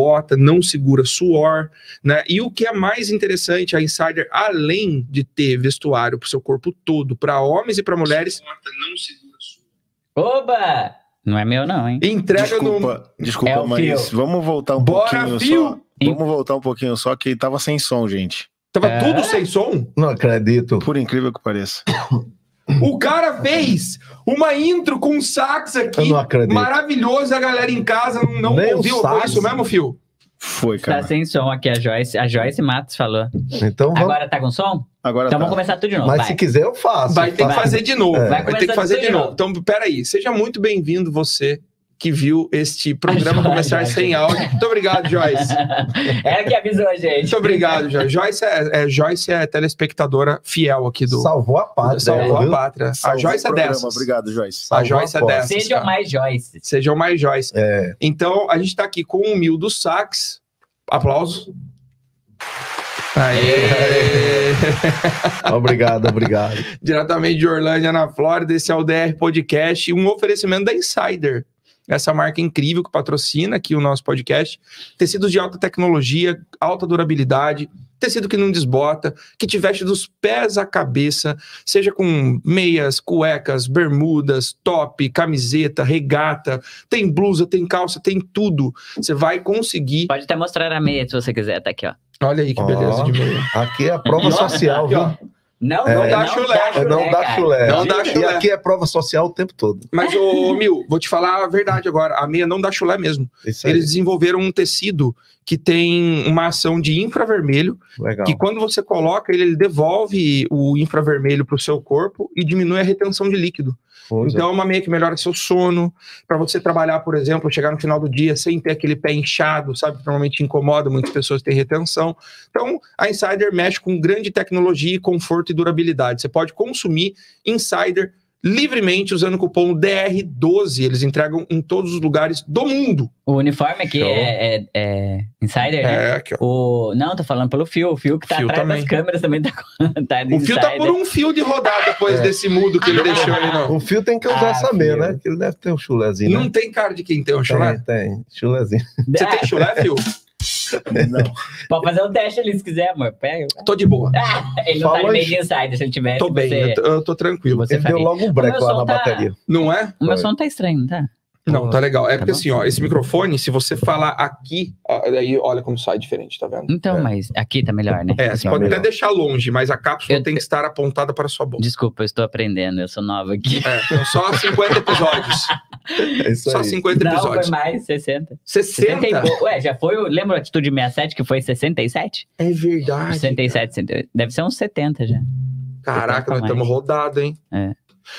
desbota, não segura suor, né? E o que é mais interessante, a Insider, além de ter vestuário para o seu corpo todo, para homens e para mulheres, não segura suor. Oba! Não é meu não, hein? Entrega Desculpa, É o mas fio. vamos voltar um Bora, pouquinho fio! só. Vamos voltar um pouquinho só, que tava sem som, gente. Tava tudo sem som? Não acredito. Por incrível que pareça. O cara fez uma intro com um sax aqui. Eu não acredito. Maravilhoso, a galera em casa não Nem ouviu. o Foi sax. isso mesmo, Fio? Foi, cara. Tá sem som aqui, a Joyce Matos falou. Então vamos. Agora tá com som? Agora Então tá. vamos começar tudo de novo, Mas vai. se quiser eu faço. Vai ter que fazer de novo. É. Vai Vai ter que começar fazer tudo de de novo. novo. Então, peraí. Seja muito bem-vindo você que viu este programa começar Joyce. sem áudio. Muito obrigado, Joyce. Ela que avisou a gente. Muito obrigado, Joyce. Joyce é telespectadora fiel aqui do... Salvou a pátria. Salvou a viu? pátria. A Salvou Joyce o é programa. dessas. Obrigado, Joyce. A Joyce é Salvou a dessas. Sejam cara. mais Joyce. Sejam mais Joyce. É. Então, a gente tá aqui com o Mil do Sax. Aplausos. Aê! Obrigado. Diretamente de Orlândia, na Flórida, esse é o DR Podcast, um oferecimento da Insider, essa marca incrível que patrocina aqui o nosso podcast. Tecidos de alta tecnologia, alta durabilidade, tecido que não desbota, que te veste dos pés à cabeça, seja com meias, cuecas, bermudas, top, camiseta, regata, tem blusa, tem calça, tem tudo. Você vai conseguir... Pode até mostrar a meia se você quiser, tá aqui, ó. Olha aí que beleza de meia. Aqui é a prova social, Aqui, ó. viu? Não dá chulé. Não dá cara. chulé. Não dá E chulé. aqui é prova social o tempo todo. Mas, ô Mil, vou te falar a verdade agora. A meia não dá chulé mesmo. Isso aí. Eles desenvolveram um tecido que tem uma ação de infravermelho, Legal. que quando você coloca ele devolve o infravermelho para o seu corpo e diminui a retenção de líquido. Pois é. Então é uma meia que melhora seu sono, para você trabalhar, por exemplo, chegar no final do dia sem ter aquele pé inchado, sabe? Que normalmente incomoda, muitas pessoas têm retenção. Então a Insider mexe com grande tecnologia, conforto e durabilidade. Você pode consumir Insider livremente usando o cupom DR12. Eles entregam em todos os lugares do mundo. O uniforme aqui Show. é Insider, né? Aqui, ó. Não, tô falando pelo Fio. O Fio que tá Fio atrás também. das câmeras também tá de O Fio tá por um fio de rodar depois desse mudo que ele deixou aí, não. O Fio tem que usar essa meia, Fio. né? Que ele deve ter um chulezinho, Não né? tem cara de quem tem um chulé? Tem. Chulezinho. Você tem chulé, Fio? Não. Pode fazer um teste ali se quiser, amor. Pega. Tô de boa. Ele não tá Falou no meio isso. de Insider. Se ele tivesse, Tô bem, você... eu tô tranquilo. Você Ele deu faria. logo um break O meu lá som na tá- bateria. Não é? O meu som tá estranho, não tá? Não, tá legal. É porque bom. assim, ó, esse microfone, se você falar aqui, aí olha como sai diferente, tá vendo? Então, mas aqui tá melhor, né? É, você Tá pode melhor. até deixar longe, mas a cápsula Eu tem que estar apontada para a sua boca. Desculpa, eu estou aprendendo. Eu sou nova aqui. É, são só 50 episódios. É isso Só aí. 50 Não, episódios. foi mais, 60. 60? e pouco. Ué, já foi... Lembra a Atitude 67, que foi 67? É verdade. 67, 68. Deve ser uns 70 já. Caraca, nós estamos rodados, hein? É.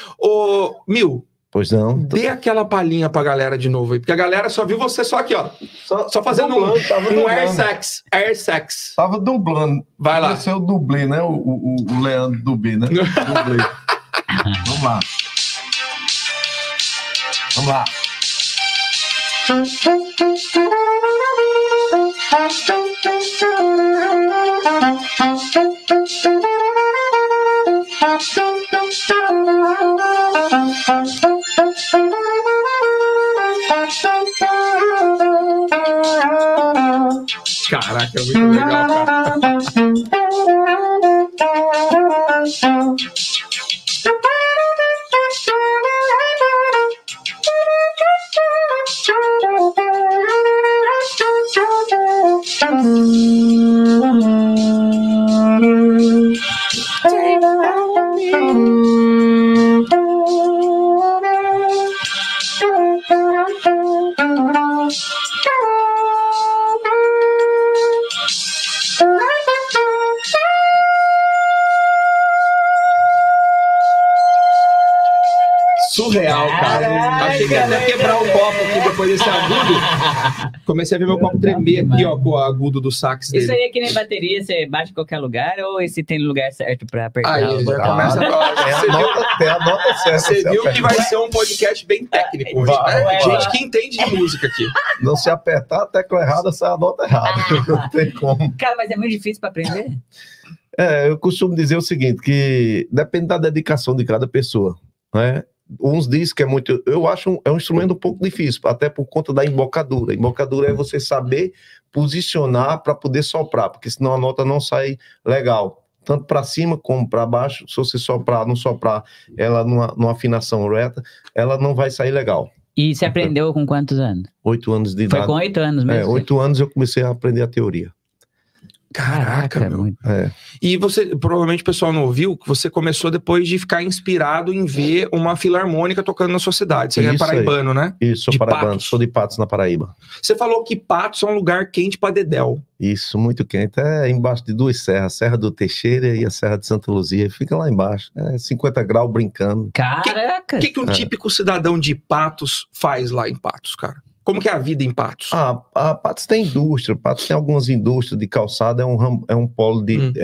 Ô, Mil, Pois não. dê aquela palhinha pra galera de novo aí, porque a galera só viu você só aqui, ó. Só fazendo dublando, tava um dublando. air sex. Air sex. Tava dublando. Vai lá. Esse é o dublê, né? O Leandro Dublê, né? Dublê. Vamos lá. Vamos lá. Caraca, é muito legal, cara. Surreal, cara. Caraca, Achei que ia até quebrar o copo aqui depois desse agudo. Comecei a ver meu copo tremer aqui, ó, com o agudo do sax dele. Isso aí é que nem bateria, você bate em qualquer lugar ou esse tem lugar certo pra apertar? Aí, o já botão? começa a Tem a nota certa. Você viu que vai ser um podcast bem técnico hoje, né? Vai. Gente que entende de música aqui. Não se apertar a tecla errada, sai a nota errada. Não tem como. Cara, mas é muito difícil pra aprender. Eu costumo dizer o seguinte, que depende da dedicação de cada pessoa, né? uns dizem que é muito... Eu acho é um instrumento um pouco difícil, até por conta da embocadura. A embocadura é você saber posicionar para poder soprar, porque senão a nota não sai legal. Tanto para cima como para baixo, se você não soprar ela numa afinação reta, ela não vai sair legal. E você aprendeu com quantos anos? 8 anos de idade. Foi com 8 anos mesmo? 8 anos eu comecei a aprender a teoria. Caraca, meu. muito. E você, provavelmente o pessoal não ouviu, que você começou depois de ficar inspirado em ver uma filarmônica tocando na sua cidade. Você é Isso paraibano, né? Isso, sou De paraibano, Patos. sou de Patos, na Paraíba. Você falou que Patos é um lugar quente pra dedéu. Isso, muito quente. É embaixo de 2 serras, a Serra do Teixeira e a Serra de Santa Luzia. Fica lá embaixo. 50 graus brincando. Caraca! O que um típico cidadão de Patos faz lá em Patos, cara? Como que é a vida em Patos? A Patos tem indústria. Patos tem algumas indústrias de calçada. É um polo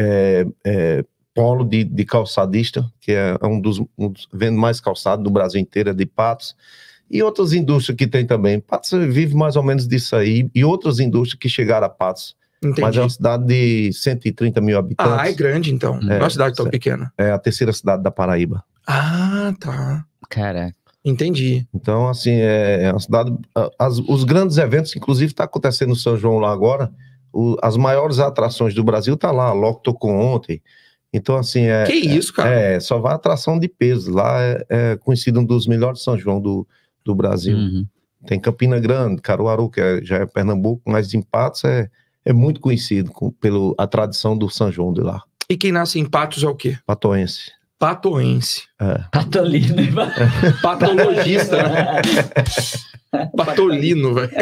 de calçadista, que é um dos vende mais calçado do Brasil inteiro, é de Patos. E outras indústrias que tem também. Patos vive mais ou menos disso aí. E outras indústrias que chegaram a Patos. Entendi. Mas é uma cidade de 130 mil habitantes. Ah, é grande então. Não é uma cidade tão pequena. É a 3ª cidade da Paraíba. Ah, tá. Caraca. Entendi. Então, assim, é uma cidade... Os grandes eventos, inclusive, está acontecendo no São João lá agora. As maiores atrações do Brasil tá lá. Logo tocou ontem. Então, assim... Que isso, cara? Só vai atração de peso. Lá é conhecido um dos melhores São João do Brasil. Uhum. Tem Campina Grande, Caruaru, que já é Pernambuco, mas em Patos é muito conhecido pela tradição do São João de lá. E quem nasce em Patos é o quê? Patoense. Patoense. Patolino. Patologista, né? Patolino, velho.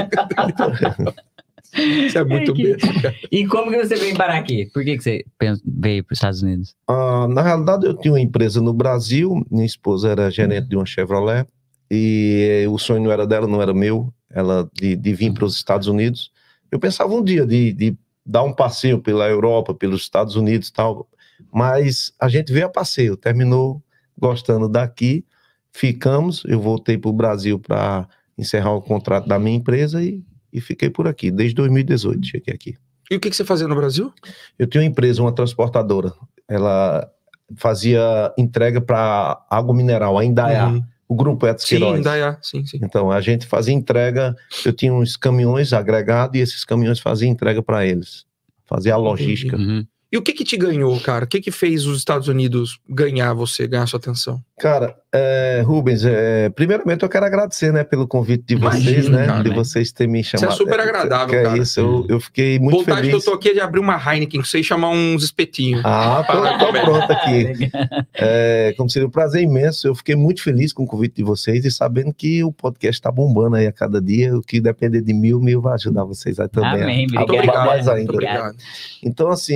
Isso é muito besta, cara. E como que você veio parar aqui? Por que você veio para os Estados Unidos? Na realidade, eu tinha uma empresa no Brasil, minha esposa era gerente de uma Chevrolet, e o sonho não era dela, não era meu, ela de vir para os Estados Unidos. Eu pensava um dia de dar um passeio pela Europa, pelos Estados Unidos e tal, mas a gente veio a passeio, terminou gostando daqui, ficamos, eu voltei para o Brasil para encerrar o contrato da minha empresa e fiquei por aqui, desde 2018 cheguei aqui. E o que você fazia no Brasil? Eu tinha uma empresa, uma transportadora, ela fazia entrega para água mineral, a Indaiá. Uhum. O grupo Etos Sim, Queiroz. Indaiá, sim. Então, a gente fazia entrega, eu tinha uns caminhões agregados e esses caminhões faziam entrega para eles. Fazia a logística. Uhum. E o que te ganhou, cara? O que fez os Estados Unidos ganhar sua atenção? Cara, Rubens, primeiramente eu quero agradecer, né, pelo convite de vocês, Imagina, né, cara, de vocês terem me chamado. Isso é super agradável, que cara. É isso, eu fiquei muito Vontade feliz. que eu tô aqui é de abrir uma Heineken com você e chamar uns espetinhos. Tô pronto aqui. Como seria um prazer imenso, eu fiquei muito feliz com o convite de vocês e sabendo que o podcast tá bombando aí a cada dia, o que depender de mil vai ajudar vocês aí também. Amém, a obrigado. bombar mais ainda. Muito obrigado. Então, assim,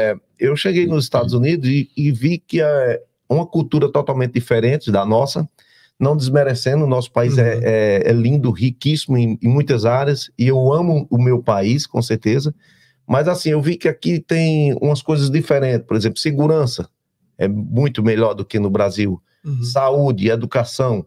eu cheguei nos Estados Unidos e vi que é uma cultura totalmente diferente da nossa, não desmerecendo, o nosso país é lindo, riquíssimo em muitas áreas, e eu amo o meu país, com certeza, mas assim, eu vi que aqui tem umas coisas diferentes, por exemplo, segurança é muito melhor do que no Brasil, saúde, educação,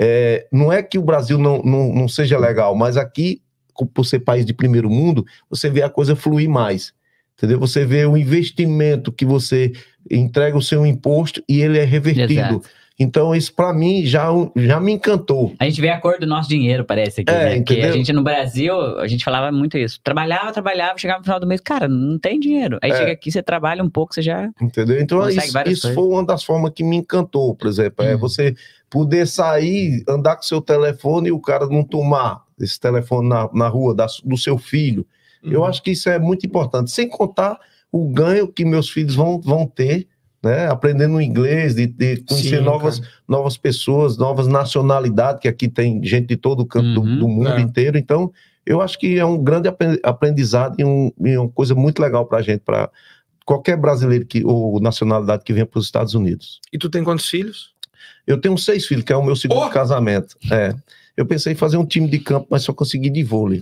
não é que o Brasil não seja legal, mas aqui, por ser país de primeiro mundo, você vê a coisa fluir mais. Entendeu? Você vê o investimento que você entrega o seu imposto e ele é revertido. Exato. Então, isso para mim já me encantou. A gente vê a cor do nosso dinheiro, parece aqui, né? Porque entendeu? a gente no Brasil, a gente falava muito isso. Trabalhava, chegava no final do mês, cara, não tem dinheiro. Aí chega aqui, você trabalha um pouco, você já... Entendeu? Então, consegue várias isso coisas. foi uma das formas que me encantou, por exemplo. Você poder sair, andar com seu telefone e o cara não tomar esse telefone na rua do seu filho. Eu acho que isso é muito importante, sem contar o ganho que meus filhos vão ter, né, aprendendo inglês, de conhecer novas pessoas, novas nacionalidades, que aqui tem gente de todo o canto do mundo inteiro. Então, eu acho que é um grande aprendizado e uma coisa muito legal para a gente, para qualquer brasileiro ou nacionalidade que venha para os Estados Unidos. E tu tem quantos filhos? Eu tenho 6 filhos, que é o meu segundo casamento. Eu pensei em fazer um time de campo, mas só consegui de vôlei.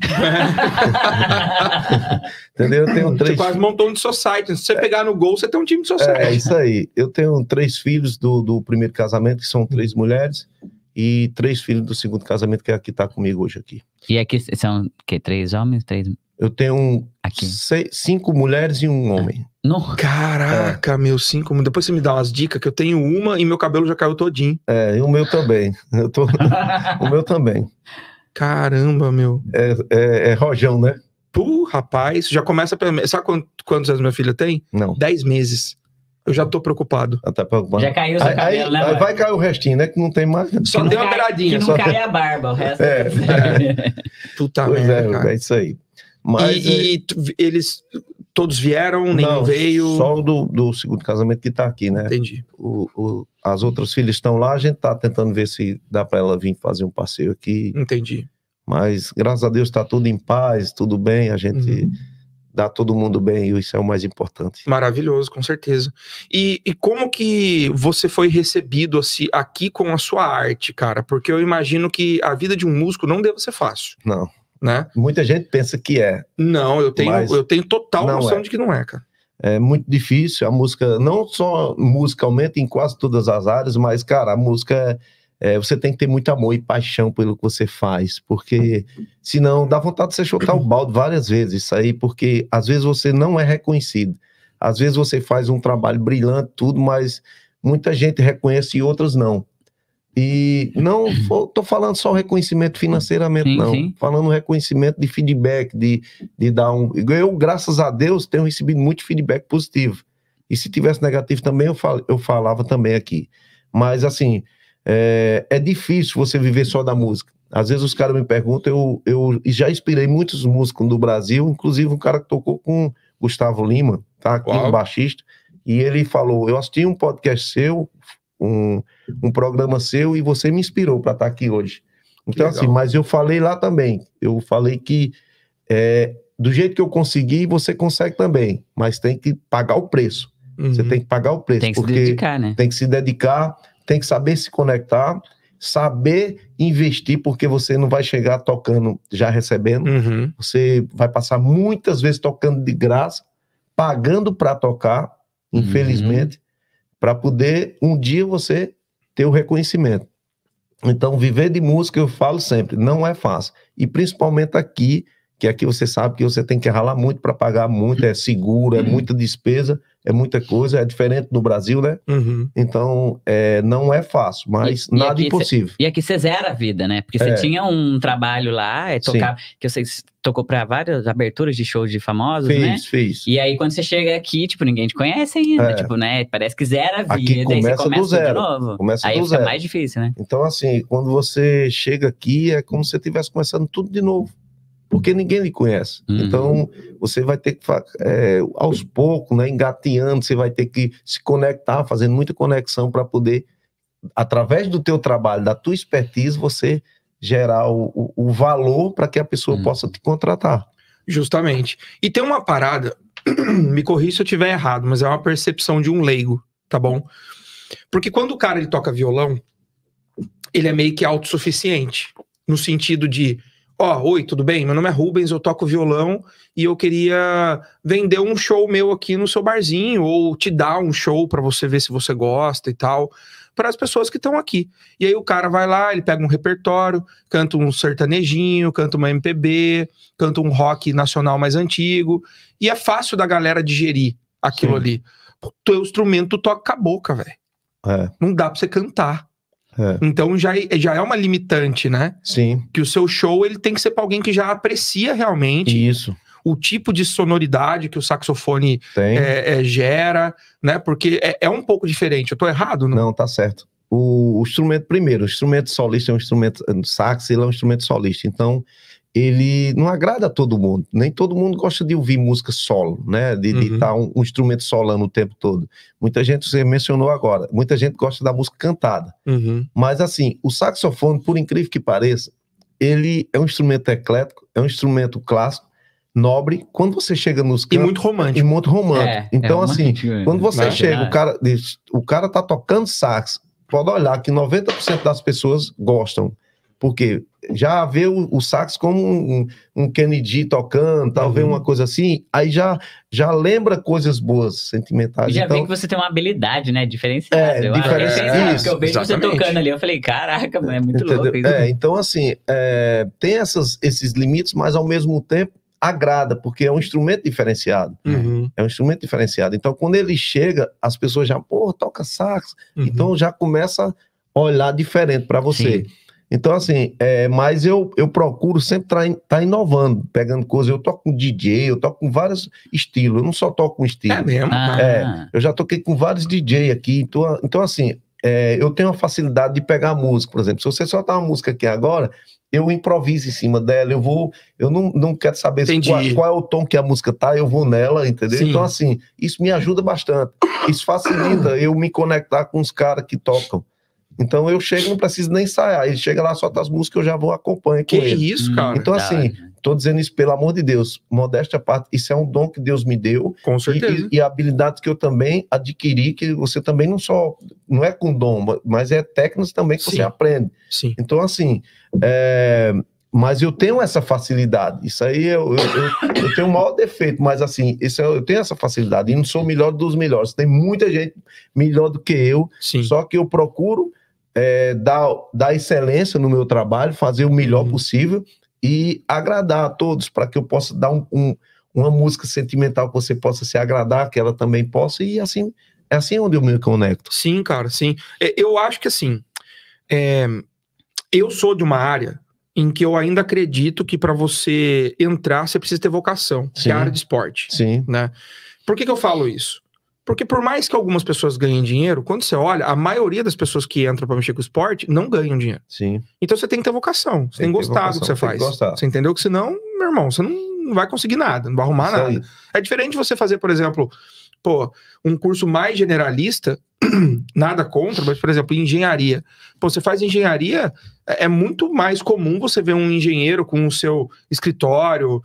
Entendeu? Eu tenho 3. Você quase montou um de society. Se você pegar no gol, você tem um time de society. É isso aí. Eu tenho 3 filhos do primeiro casamento, que são 3 mulheres, e 3 filhos do segundo casamento, que é a que está comigo hoje aqui. E aqui são, 3 homens? 3... Eu tenho Aqui. 5 mulheres e 1 homem. Não. Caraca, meu, 5 minutos. Depois você me dá umas dicas, que eu tenho uma e meu cabelo já caiu todinho. E o meu também. O meu também. Caramba, meu. É rojão, né? Rapaz, já começa... Sabe quantos anos minha filha tem? Não. 10 meses. Eu já tô preocupado. Tá preocupado. Já caiu o seu cabelo, né, mano? Vai cair o restinho, né? Que não tem mais. Só tem uma beiradinha. Que não cai a barba, o resto... Puta Pois merda, cara. é isso aí. Mas, eles todos vieram, nenhum veio? Só o do segundo casamento que tá aqui, né? Entendi. As outras filhas estão lá, a gente tá tentando ver se dá para ela vir fazer um passeio aqui. Entendi. Mas, graças a Deus, tá tudo em paz, tudo bem, a gente dá todo mundo bem, e isso é o mais importante. Maravilhoso, com certeza. E como que você foi recebido assim, aqui com a sua arte, cara? Porque eu imagino que a vida de um músico não deve ser fácil. Não. Né? Muita gente pensa que é. Não, eu tenho total noção de que não é, cara. É muito difícil, a música, não só musicalmente, em quase todas as áreas, mas, cara, a música, você tem que ter muito amor e paixão pelo que você faz, porque senão dá vontade de você chutar o balde várias vezes, isso aí, porque às vezes você não é reconhecido, às vezes você faz um trabalho brilhante, tudo, mas muita gente reconhece e outras não. E não tô falando só reconhecimento financeiramente, sim, não. sim. Falando reconhecimento de feedback, de dar um... Eu, graças a Deus, tenho recebido muito feedback positivo. E se tivesse negativo também, eu falava também aqui. Mas, assim, é difícil você viver só da música. Às vezes os caras me perguntam, eu já inspirei muitos músicos do Brasil, inclusive um cara que tocou com Gustavo Lima, tá? Aqui, um baixista. E ele falou, eu assisti um podcast seu, um programa seu, e você me inspirou para estar aqui hoje. Então, assim, mas eu falei lá também, eu falei que do jeito que eu consegui, você consegue também, mas tem que pagar o preço. Você tem que pagar o preço. Tem que se dedicar, né? Tem que se dedicar, tem que saber se conectar, saber investir, porque você não vai chegar tocando já recebendo, você vai passar muitas vezes tocando de graça, pagando para tocar, infelizmente, para poder um dia você ter o reconhecimento. Então, viver de música, eu falo sempre, não é fácil. E principalmente aqui, que aqui você sabe que você tem que ralar muito para pagar muito, é seguro, é muita despesa, é muita coisa, é diferente do Brasil, né? Então, não é fácil, mas nada impossível. E aqui você zera a vida, né? Porque você tinha um trabalho lá, tocava, que você tocou para várias aberturas de shows de famosos, né? Fiz. E aí, quando você chega aqui, tipo, ninguém te conhece ainda, tipo, né? Parece que zera a vida, aqui aí você começa do zero, de novo. Aí fica mais difícil, né? Então, assim, quando você chega aqui, é como se você estivesse começando tudo de novo. Porque ninguém lhe conhece. Então, você vai ter que, aos poucos, né, engateando, você vai ter que se conectar, fazendo muita conexão para poder, através do teu trabalho, da tua expertise, você gerar o valor para que a pessoa possa te contratar. Justamente. E tem uma parada, me corrija se eu estiver errado, mas é uma percepção de um leigo, tá bom? Porque quando o cara ele toca violão, ele é meio que autossuficiente, no sentido de... oi, tudo bem? Meu nome é Rubens, eu toco violão e eu queria vender um show meu aqui no seu barzinho, ou te dar um show pra você ver se você gosta e tal, para as pessoas que estão aqui. E aí o cara vai lá, ele pega um repertório, canta um sertanejinho, canta uma MPB, canta um rock nacional mais antigo, e é fácil da galera digerir aquilo ali. O teu instrumento toca com a boca, velho. Não dá pra você cantar. Então já é uma limitante, né? Sim. Que o seu show ele tem que ser para alguém que já aprecia realmente o tipo de sonoridade que o saxofone gera, né? Porque é um pouco diferente. Eu tô errado, não? Não, tá certo. O instrumento, primeiro, o instrumento solista é um instrumento, sax, ele é um instrumento solista. Então, ele não agrada a todo mundo. Nem todo mundo gosta de ouvir música solo, né? De estar um instrumento solando o tempo todo. Muita gente, você mencionou agora, muita gente gosta da música cantada. Mas assim, o saxofone, por incrível que pareça, ele é um instrumento eclético, é um instrumento clássico, nobre. Quando você chega nos campos... E muito romântico. E muito romântico. Então assim, quando você chega, o cara tá tocando sax, pode olhar que 90% das pessoas gostam. Porque já vê o sax como um Kennedy tocando, talvez uma coisa assim, aí já lembra coisas boas, sentimentais. E já então, vê que você tem uma habilidade, né, diferenciada. Porque eu vejo você tocando ali, eu falei, caraca, mano, é muito louco isso. Então assim, tem esses limites, mas ao mesmo tempo, agrada, porque é um instrumento diferenciado. É um instrumento diferenciado. Então, quando ele chega, as pessoas já, pô, toca sax. Então, já começa a olhar diferente para você. Sim. Então, assim, mas eu procuro sempre tá inovando, pegando coisas. Eu toco com DJ, eu toco com vários estilos. Eu não só toco com estilo. É mesmo? Eu já toquei com vários DJ aqui. Então assim, eu tenho a facilidade de pegar a música, por exemplo. Se você soltar uma música aqui agora, eu improviso em cima dela. Eu não quero saber qual é o tom que a música tá, eu vou nela, entendeu? Sim. Então, assim, isso me ajuda bastante. Isso facilita eu me conectar com os caras que tocam. Então eu chego, não preciso nem ensaiar. Ele chega lá, solta as músicas, eu já vou acompanhar com ele. Que isso, cara? Então, assim, tô dizendo isso pelo amor de Deus. Modéstia à parte, isso é um dom que Deus me deu. Com certeza. E habilidades que eu também adquiri, que você também não é com dom, mas é técnicas também que você aprende. Sim. Então, assim, mas eu tenho essa facilidade. Isso aí eu tenho o maior defeito, mas assim, eu tenho essa facilidade. E não sou o melhor dos melhores. Tem muita gente melhor do que eu. Sim. Só que eu procuro dar excelência no meu trabalho, fazer o melhor possível e agradar a todos, para que eu possa dar uma música sentimental que você possa se agradar, que ela também possa, e assim, é assim onde eu me conecto. Sim, cara, sim. Eu acho que assim, eu sou de uma área em que eu ainda acredito que para você entrar, você precisa ter vocação, que é a área de esporte. Sim. Né? Por que eu falo isso? Porque por mais que algumas pessoas ganhem dinheiro, quando você olha, a maioria das pessoas que entram para mexer com o esporte não ganham dinheiro. Sim. Então você tem que ter vocação, você tem que gostar do que você faz. Você entendeu? Que senão, meu irmão, você não vai conseguir nada, não vai arrumar nada. É diferente de você fazer, por exemplo, um curso mais generalista, nada contra, mas, por exemplo, engenharia. Você faz engenharia, é muito mais comum você ver um engenheiro com o seu escritório,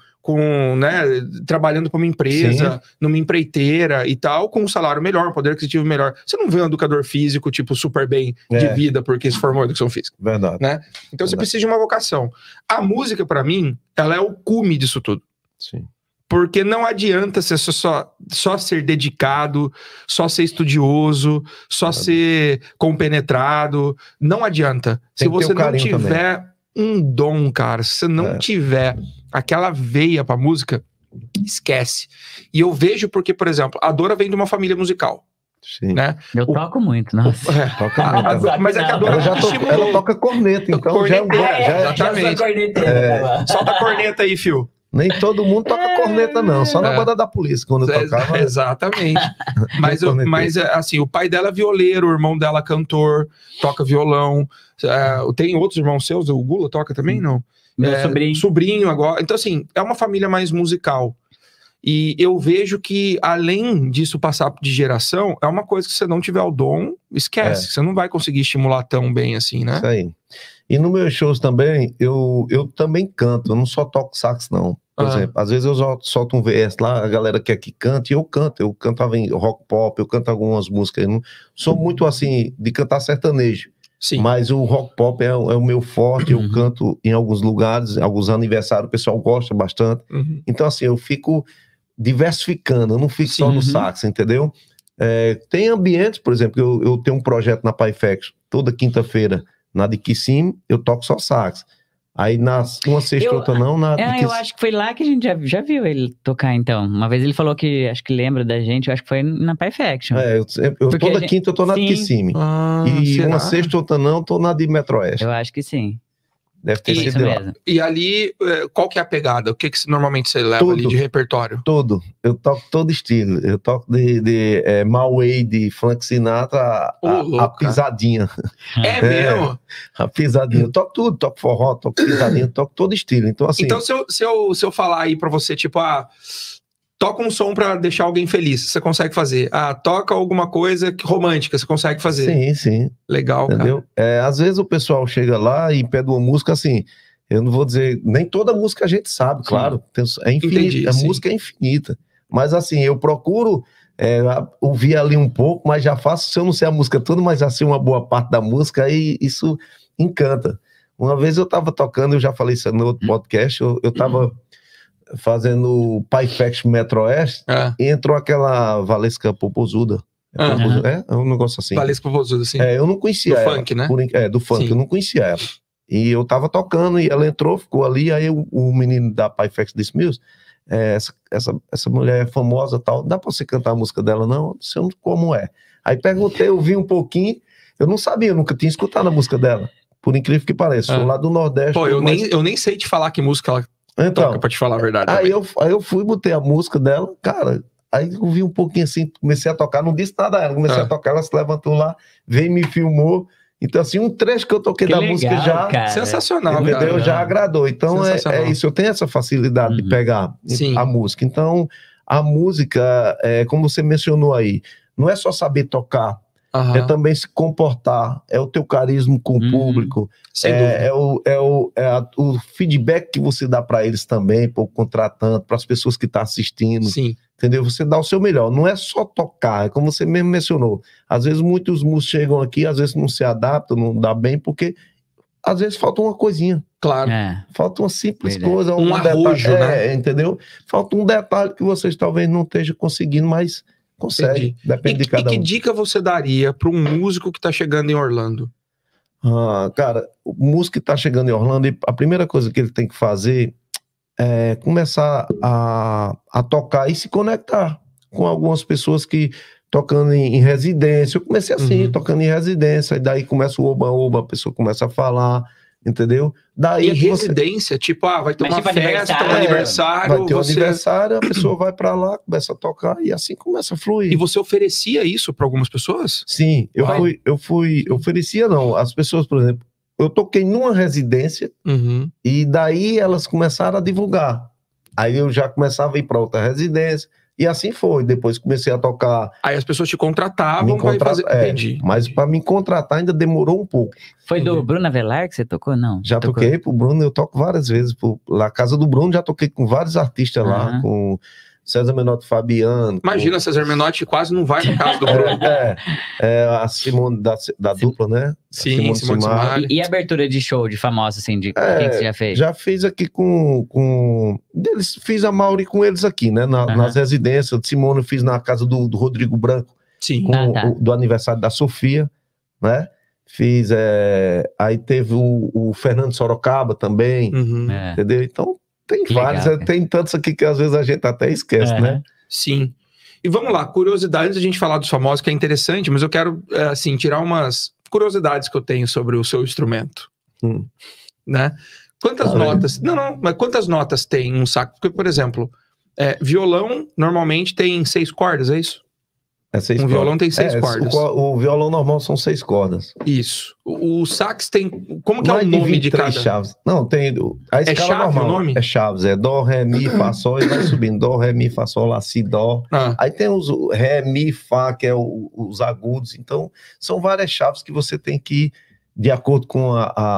trabalhando para uma empresa, numa empreiteira e tal, com um salário melhor, um poder aquisitivo melhor. Você não vê um educador físico, tipo, super bem de vida porque se formou em educação física. Verdade. Né? Então você precisa de uma vocação. A música, para mim, ela é o cume disso tudo. Sim. Porque não adianta você só ser dedicado, só ser estudioso, só ser compenetrado. Não adianta. Se você não tiver um dom, cara, se você não tiver aquela veia pra música, esquece. E eu vejo porque, por exemplo, a Dora vem de uma família musical. Sim. Né? Eu toco muito, nossa. Toca muito. Mas é que a Dora ela toca corneta, então já é um bom. Exatamente. Solta a corneta aí, Fio. Nem todo mundo toca corneta, não. Só na banda da polícia, quando eu tocava. Exatamente. Mas assim, o pai dela é violeiro, o irmão dela é cantor, toca violão. Tem outros irmãos seus? O Gula toca também, não? Meu sobrinho agora. Então, assim, é uma família mais musical. E eu vejo que, além disso passar de geração, é uma coisa que se você não tiver o dom, esquece. Você não vai conseguir estimular tão bem assim, né? Isso aí. E nos meus shows também, eu também canto. Eu não só toco sax, não. Por exemplo, às vezes eu solto um VS lá, a galera quer que cante, e eu canto. Eu cantava em rock pop, eu canto algumas músicas. Eu não sou muito, assim, de cantar sertanejo. Sim. Mas o rock pop é o meu forte. Eu canto em alguns lugares, alguns aniversários, o pessoal gosta bastante. Então, assim, eu fico diversificando, eu não fico só no sax, entendeu? Tem ambientes, por exemplo, eu tenho um projeto na PyFaction, toda quinta-feira, na de Kissimmee, eu toco só sax. Aí uma sexta, outra não. Eu acho que foi lá que a gente já viu ele tocar, então. Uma vez ele falou que, acho que lembra da gente, eu acho que foi na PyFaction. Toda quinta eu tô na de Kissimmee. E uma sexta, outra não, eu tô na de Metroeste. Eu acho que sim. Deve ter sido mesmo. E ali, qual que é a pegada? O que normalmente você leva ali de repertório? Tudo. Eu toco todo estilo. Eu toco de Malway, de Frank Sinatra, a pisadinha. É mesmo? A pisadinha. Eu toco tudo. Toco forró, toco pisadinha, toco todo estilo. Então, assim... Então, se eu falar aí pra você, tipo, toca um som pra deixar alguém feliz, você consegue fazer. Toca alguma coisa romântica, você consegue fazer. Sim, sim. Legal, entendeu? Cara. Às vezes o pessoal chega lá e pede uma música assim, eu não vou dizer, nem toda música a gente sabe, claro. É infinita, música é infinita. Mas assim, eu procuro ouvir ali um pouco, mas já faço, se eu não sei a música toda, mas assim, uma boa parte da música, aí isso encanta. Uma vez eu tava tocando, eu já falei isso no outro podcast, eu tava... fazendo PyFaction Metroeste, e entrou aquela Valesca Popozuda. É um negócio assim. Valesca Popozuda, sim. Eu não conhecia do ela. Funk, né? Do funk, sim. Eu não conhecia ela. E eu tava tocando, e ela entrou, ficou ali, aí o menino da PyFaction disse, Mills, essa mulher é famosa e tal, dá pra você cantar a música dela? Não, eu sei como é. Aí perguntei, eu vi um pouquinho, eu não sabia, eu nunca tinha escutado a música dela, por incrível que pareça, sou lá do Nordeste. Pô, eu nem sei te falar que música ela toca, pra te falar a verdade. Aí eu fui, botei a música dela, cara, aí eu vi um pouquinho assim, comecei a tocar, não disse nada a ela, comecei a tocar, ela se levantou lá, veio e me filmou. Então, assim, um trecho que eu toquei da música já... Cara. Sensacional, entendeu? cara. Já agradou. Então, é isso. Eu tenho essa facilidade de pegar a música. Então, a música, como você mencionou aí, não é só saber tocar, é também se comportar, é o teu carisma com o público, o feedback que você dá para eles também, para o contratante, para as pessoas que estão assistindo. Sim. Entendeu? Você dá o seu melhor. Não é só tocar, é como você mesmo mencionou. Às vezes muitos músicos chegam aqui, às vezes não se adaptam, não dá bem, porque às vezes falta uma coisinha. Claro. Falta uma simples coisa. Um arrojo, detalhe, né? Entendeu? Falta um detalhe que vocês talvez não estejam conseguindo, mas consegue. Depende de cada um. E que dica você daria para um músico que está chegando em Orlando? Cara, o músico que está chegando em Orlando, a primeira coisa que ele tem que fazer é começar a tocar e se conectar com algumas pessoas que tocando em residência. Eu comecei assim, tocando em residência, e daí começa o oba-oba, a pessoa começa a falar, entendeu? Daí em residência, tipo, vai ter uma festa, um aniversário. Vai ter um aniversário, a pessoa vai pra lá, começa a tocar e assim começa a fluir. E você oferecia isso para algumas pessoas? Sim, eu oferecia não. As pessoas, por exemplo, eu toquei numa residência e daí elas começaram a divulgar. Aí eu já começava a ir para outra residência e assim foi. Depois comecei a tocar. Aí as pessoas te contratavam para fazer. Entendi. Mas para me contratar ainda demorou um pouco. Foi do Bruno Avelar que você tocou? Não. Já toquei pro Bruno, eu toco várias vezes. Na casa do Bruno já toquei com vários artistas lá, com César Menotti Fabiano. Imagina, César Menotti quase não vai na casa do Bruno. A Simone da dupla, né? Sim, Simone Simari. E abertura de show de famosos, assim, de quem você já fez? Já fiz aqui fiz a Mauri com eles aqui, né? Nas residências. De Simone eu fiz na casa do Rodrigo Branco. Sim. Do aniversário da Sofia, né? Fiz, aí teve o Fernando Sorocaba também, entendeu? Então, tem vários, tem tantos aqui que às vezes a gente até esquece, né? Sim. E vamos lá, curiosidades, antes da gente falar dos famosos, que é interessante, mas eu quero, assim, tirar umas curiosidades que eu tenho sobre o seu instrumento, né? Quantas notas... Não, mas quantas notas tem um sax? Porque, por exemplo, violão normalmente tem 6 cordas, é isso? Violão tem 6 cordas. O violão normal são 6 cordas. Isso. O sax tem... Como que é o nome de cada? Chaves. Não, tem... A escala chave normal. O nome? É chaves. É dó, ré, mi, fá, sol e vai subindo. Dó, ré, mi, fá, sol, lá, si, dó. Aí tem os ré, mi, fá, que é os agudos. Então, são várias chaves que você tem que ir, de acordo com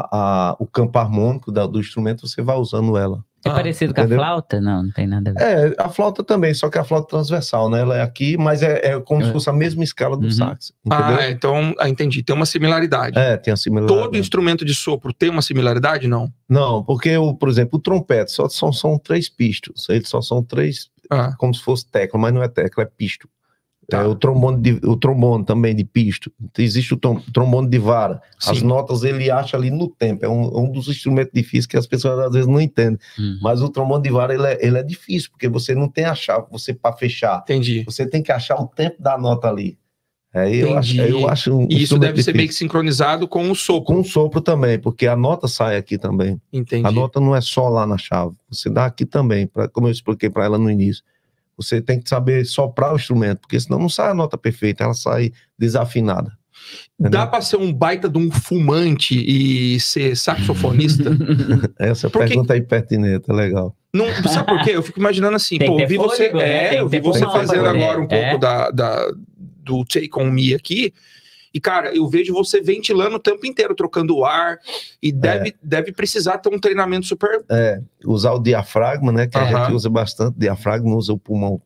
o campo harmônico do instrumento, você vai usando ela. É parecido com a flauta? Não tem nada a ver. A flauta também, só que a flauta transversal, né? Ela é aqui, mas é como se fosse a mesma escala do sax. Entendeu? Então, entendi. Tem uma similaridade. Tem a similaridade. Todo instrumento de sopro tem uma similaridade, não? Não, porque, por exemplo, o trompete só são 3 pistos. Eles só são 3, como se fosse tecla, mas não é tecla, é pisto. O trombone também de pisto. Existe o trombone de vara. Sim. As notas ele acha ali no tempo. É um dos instrumentos difíceis que as pessoas às vezes não entendem. Mas o trombone de vara ele é difícil, porque você não tem a chave para fechar. Entendi. Você tem que achar o tempo da nota ali. Eu acho e isso deve ser meio que sincronizado com o sopro. Com o sopro também, porque a nota sai aqui também. Entendi. A nota não é só lá na chave. Você dá aqui também, como eu expliquei para ela no início. Você tem que saber soprar o instrumento, porque senão não sai a nota perfeita, ela sai desafinada. Entendeu? Dá para ser um baita de um fumante e ser saxofonista? Essa pergunta é pertinente, é legal. Não, sabe por quê? Eu fico imaginando assim, eu vi você fazendo agora um pouco do Take On Me aqui, e cara, eu vejo você ventilando o tempo inteiro, trocando o ar, e deve precisar ter um treinamento super... Usar o diafragma, né, que a gente usa bastante, diafragma, usa o pulmão,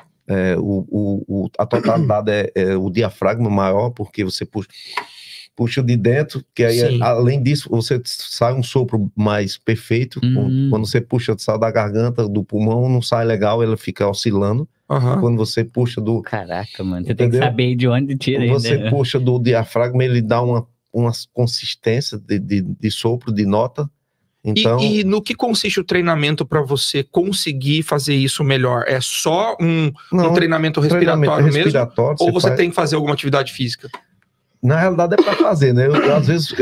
a totalidade o diafragma maior, porque você puxa de dentro, que aí, além disso, você sai um sopro mais perfeito, quando você puxa, sai da garganta, do pulmão, não sai legal, ela fica oscilando. Quando você puxa do... Caraca, mano, você tem que saber de onde tira. Quando você puxa do diafragma, ele dá uma consistência de sopro, de nota, Então, E no que consiste o treinamento para você conseguir fazer isso melhor? É só um treinamento respiratório mesmo? Ou você tem que fazer alguma atividade física? Na realidade é para fazer, né? Às vezes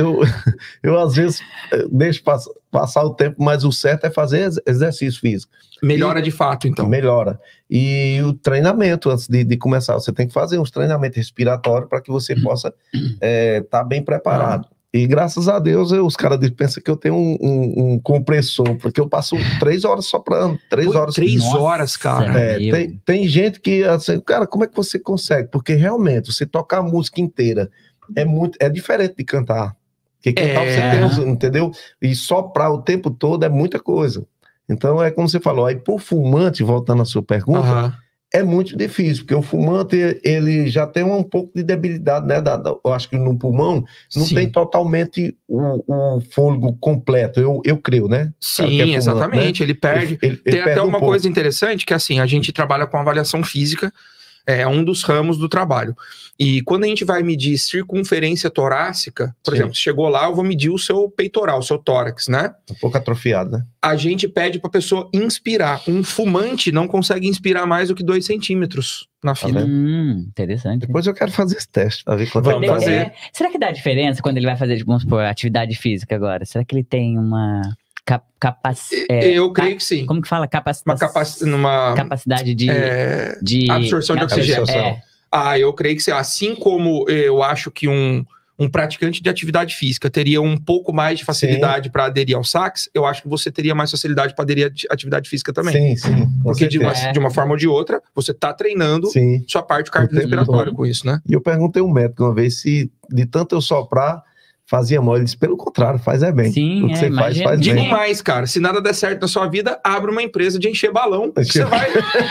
deixo passar o tempo, mas o certo é fazer exercício físico. Melhora de fato, então. Melhora. E o treinamento, antes de começar, você tem que fazer uns treinamentos respiratórios para que você possa estar bem preparado. E graças a Deus, os caras pensam que eu tenho um compressor, porque eu passo 3 horas soprando, 3 horas. 3 horas, cara. Tem gente que, assim, cara, como é que você consegue? Porque realmente, você tocar a música inteira é diferente de cantar. Porque cantar você tem, entendeu? E soprar o tempo todo é muita coisa. Então, é como você falou, aí por fumante, voltando à sua pergunta, é muito difícil, porque o fumante, ele já tem um pouco de debilidade, né? Eu acho que no pulmão não tem totalmente o fôlego completo, eu creio, né? Sim, fumante, exatamente, né? Ele perde. Ele tem até uma coisa interessante, que assim, a gente trabalha com avaliação física, é um dos ramos do trabalho. E quando a gente vai medir circunferência torácica, por exemplo, você chegou lá, eu vou medir o seu peitoral, o seu tórax, né? Um pouco atrofiado, né? A gente pede para a pessoa inspirar. Um fumante não consegue inspirar mais do que 2 centímetros na fila. Interessante. Depois eu quero fazer esse teste, pra ver quanto Vamos fazer. Será que dá diferença quando ele vai fazer, vamos supor, atividade física agora? Será que ele tem uma... eu creio que sim. Como que fala? Numa capacidade de absorção de oxigênio. Eu creio que sim. Assim como eu acho que um praticante de atividade física teria um pouco mais de facilidade para aderir ao sax, eu acho que você teria mais facilidade para aderir à atividade física também. Sim. Porque de uma forma ou de outra, você está treinando sua parte cardiorrespiratória com isso, né? E eu perguntei a um médico uma vez se de tanto eu soprar fazia mal. Ele disse, pelo contrário, faz bem. Sim, o que você faz bem. Digo mais, cara, se nada der certo na sua vida, abre uma empresa de encher balão. Você vai...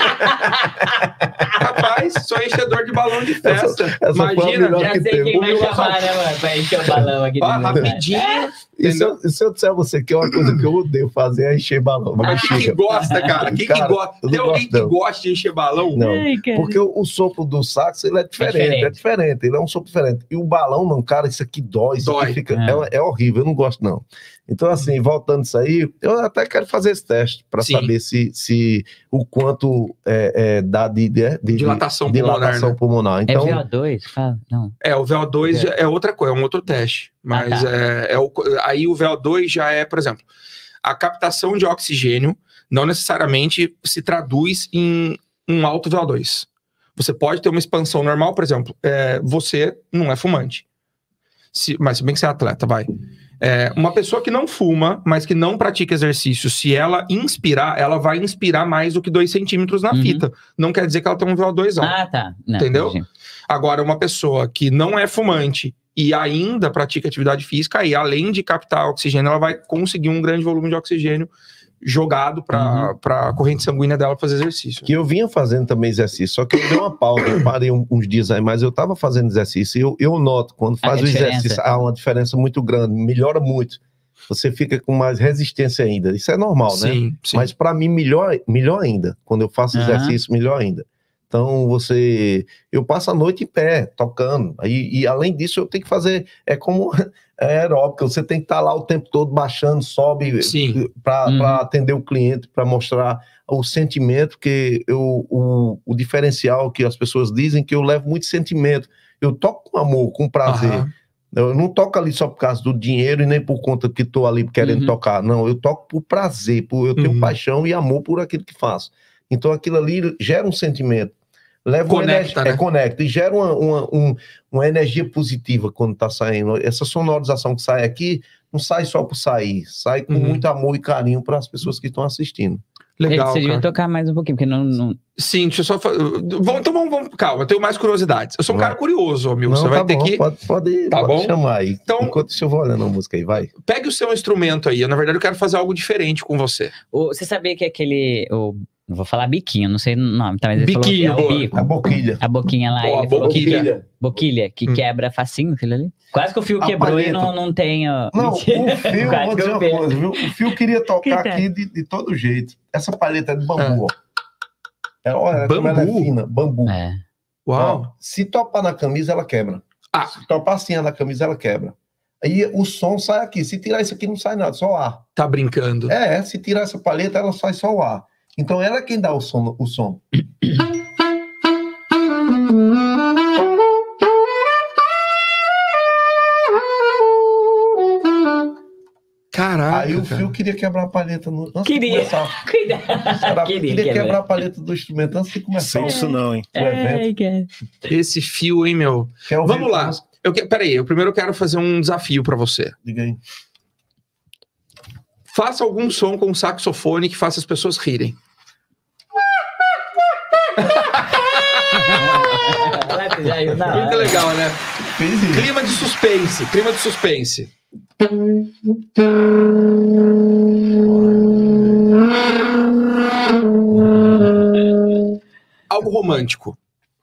Rapaz, sou enchedor de balão de festa. Essa imagina, já sei quem vai chamar, né, mano, pra encher o balão aqui. Rapidinho. E se eu disser a você que é uma coisa que eu odeio fazer é encher balão. Mas quem que gosta, cara? Quem que gosta? Tem alguém que gosta de encher balão? Não, porque o sopro do sax, ele é diferente. Ele é um sopro diferente. E o balão, não, cara, isso aqui dói. É horrível, eu não gosto, não. Então, assim, voltando isso aí, eu até quero fazer esse teste para saber se o quanto dá de dilatação pulmonar. Então, é VO2? Não. O VO2 é outra coisa, é um outro teste. Mas aí o VO2 já é, por exemplo, a captação de oxigênio não necessariamente se traduz em um alto VO2. Você pode ter uma expansão normal, por exemplo, você não é fumante. Mas se bem que você é atleta, vai. Uma pessoa que não fuma, mas que não pratica exercício, se ela inspirar, ela vai inspirar mais do que 2 centímetros na fita. Não quer dizer que ela tem um VO2 alto. Não, entendeu? Entendi. Agora, uma pessoa que não é fumante e ainda pratica atividade física, e além de captar oxigênio, ela vai conseguir um grande volume de oxigênio jogado para a corrente sanguínea dela fazer exercício. Que eu vinha fazendo também exercício, só que eu dei uma pausa, eu parei uns dias aí, mas eu estava fazendo exercício e eu noto, quando faz o exercício, há uma diferença muito grande, melhora muito. Você fica com mais resistência ainda. Isso é normal, né? Sim. Mas para mim, melhor ainda. Quando eu faço exercício, melhor ainda. Então, eu passo a noite em pé, tocando. E além disso, eu tenho que fazer, como aeróbica, você tem que estar lá o tempo todo baixando, sobe para atender o cliente, para mostrar o sentimento, que o diferencial que as pessoas dizem que eu levo muito sentimento. Eu toco com amor, com prazer. Eu não toco ali só por causa do dinheiro e nem por conta que estou ali querendo tocar. Não, eu toco por prazer, eu tenho paixão e amor por aquilo que faço. Então aquilo ali gera um sentimento. Conecta e gera uma energia positiva quando está saindo. Essa sonorização que sai aqui, não sai só por sair, sai com muito amor e carinho para as pessoas que estão assistindo. Legal, você devia tocar mais um pouquinho, porque não... Sim, deixa eu só... Então vamos, calma, eu tenho mais curiosidades. Eu sou um cara curioso, Milton, você vai ter que... Pode chamar aí. Então, enquanto eu vou olhando a música aí, vai. Pegue o seu instrumento aí, na verdade eu quero fazer algo diferente com você. Você sabia que aquele... Não vou falar biquinho, não sei o nome, tá? Mas biquinho, falou que é o bico. A boquilha. A boquinha lá. A boquilha. Boquilha, que quebra facinho aquilo ali. Quase que o fio quebrou e não tem... Não, o fio, vou dizer uma coisa, viu? O fio queria tocar aqui de todo jeito. Essa palheta é de bambu, ó. Olha como ela é fina, bambu. Uau. Se topar na camisa, ela quebra. Se topar assim na camisa, ela quebra. Aí o som sai aqui. Se tirar isso aqui, não sai nada, só o ar. Tá brincando. Se tirar essa palheta, ela sai só o ar. Então ela é quem dá o som. Caraca. Aí o Fio queria quebrar a palheta Queria. Cuidado. Queria quebrar a palheta do instrumento antes de começar. Sem isso não, hein? Esse fio, hein, meu? Vamos lá. Peraí, eu primeiro quero fazer um desafio pra você. Diga aí. Faça algum som com saxofone que faça as pessoas rirem. Muito legal, né? Clima de suspense. Algo romântico.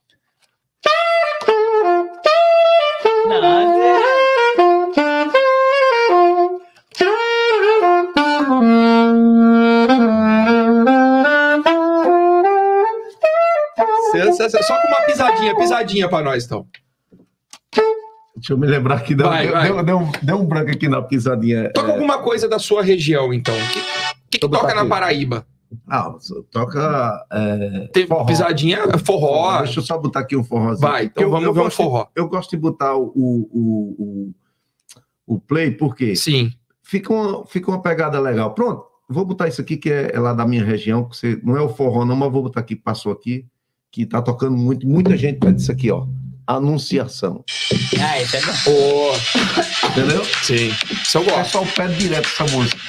Só com uma pisadinha pra nós, então. Deixa eu me lembrar aqui. Deu um branco aqui na pisadinha. Toca alguma coisa da sua região, então. O que toca na Paraíba? Toca... Tem forró. Pisadinha, forró. Deixa eu só botar aqui um forrozinho. Vai, então vamos ver um forró. Eu gosto de botar o play, porque Sim. Fica uma pegada legal. Pronto, vou botar isso aqui, que é lá da minha região, que não é o forró não, mas vou botar aqui, passou aqui, que tá tocando muito, muita gente pede isso aqui, ó. Anunciação. Isso é bom. Entendeu? Sim. Isso eu O gosto. pessoal pede direto essa música.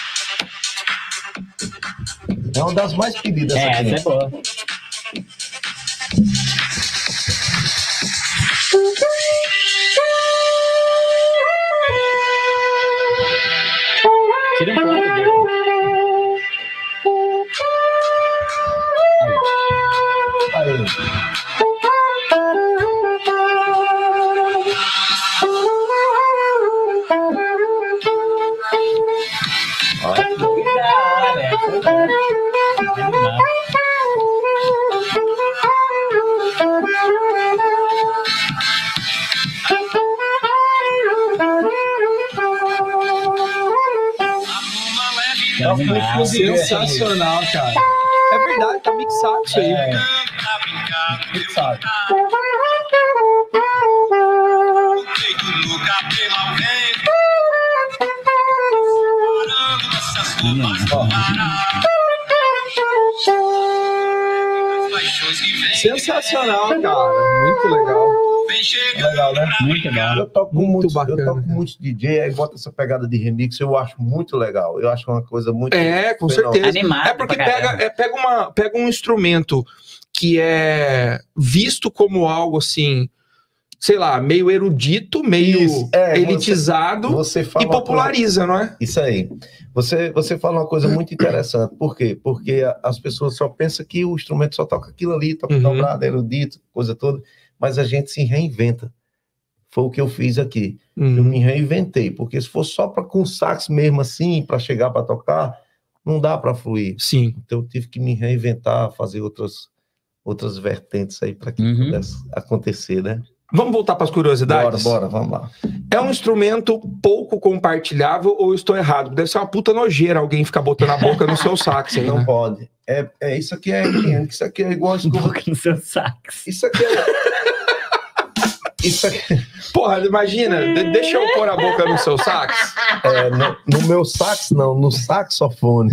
É uma das mais pedidas aqui. Essa é boa. Tira um pouco dele. Aí. Sensacional, cara. É verdade, tá mixado isso aí. Mixado. Sensacional, cara. Muito legal. Legal, né? Muito legal. Eu toco Muito bacana, eu toco cara. muitos DJ, aí bota essa pegada de remix, eu acho muito legal. Eu acho uma coisa muito... Com fenomenal. certeza. Animado É porque pra caramba. pega um instrumento que é visto como algo assim, sei lá, meio erudito, meio Isso, elitizado Você fala e uma coisa- populariza, não é? Isso aí. Você fala uma coisa muito interessante. Por quê? Porque as pessoas só pensam que o instrumento só toca aquilo ali, toca dobrado, erudito, coisa toda, mas a gente se reinventa. Foi o que eu fiz aqui. Eu me reinventei, porque se for só com sax mesmo assim, para chegar para tocar, não dá para fluir. Sim. Então eu tive que me reinventar, fazer outras vertentes aí para que pudesse acontecer, né? Vamos voltar para as curiosidades? Bora, vamos lá. É um instrumento pouco compartilhável ou eu estou errado? Deve ser uma puta nojeira alguém ficar botando a boca no seu sax aí, Não né? pode. Isso aqui isso aqui é igual a escova. Boca no seu sax. Isso aqui é... Isso aqui... Porra, imagina, deixa eu pôr a boca no seu sax. No meu sax, não, no saxofone.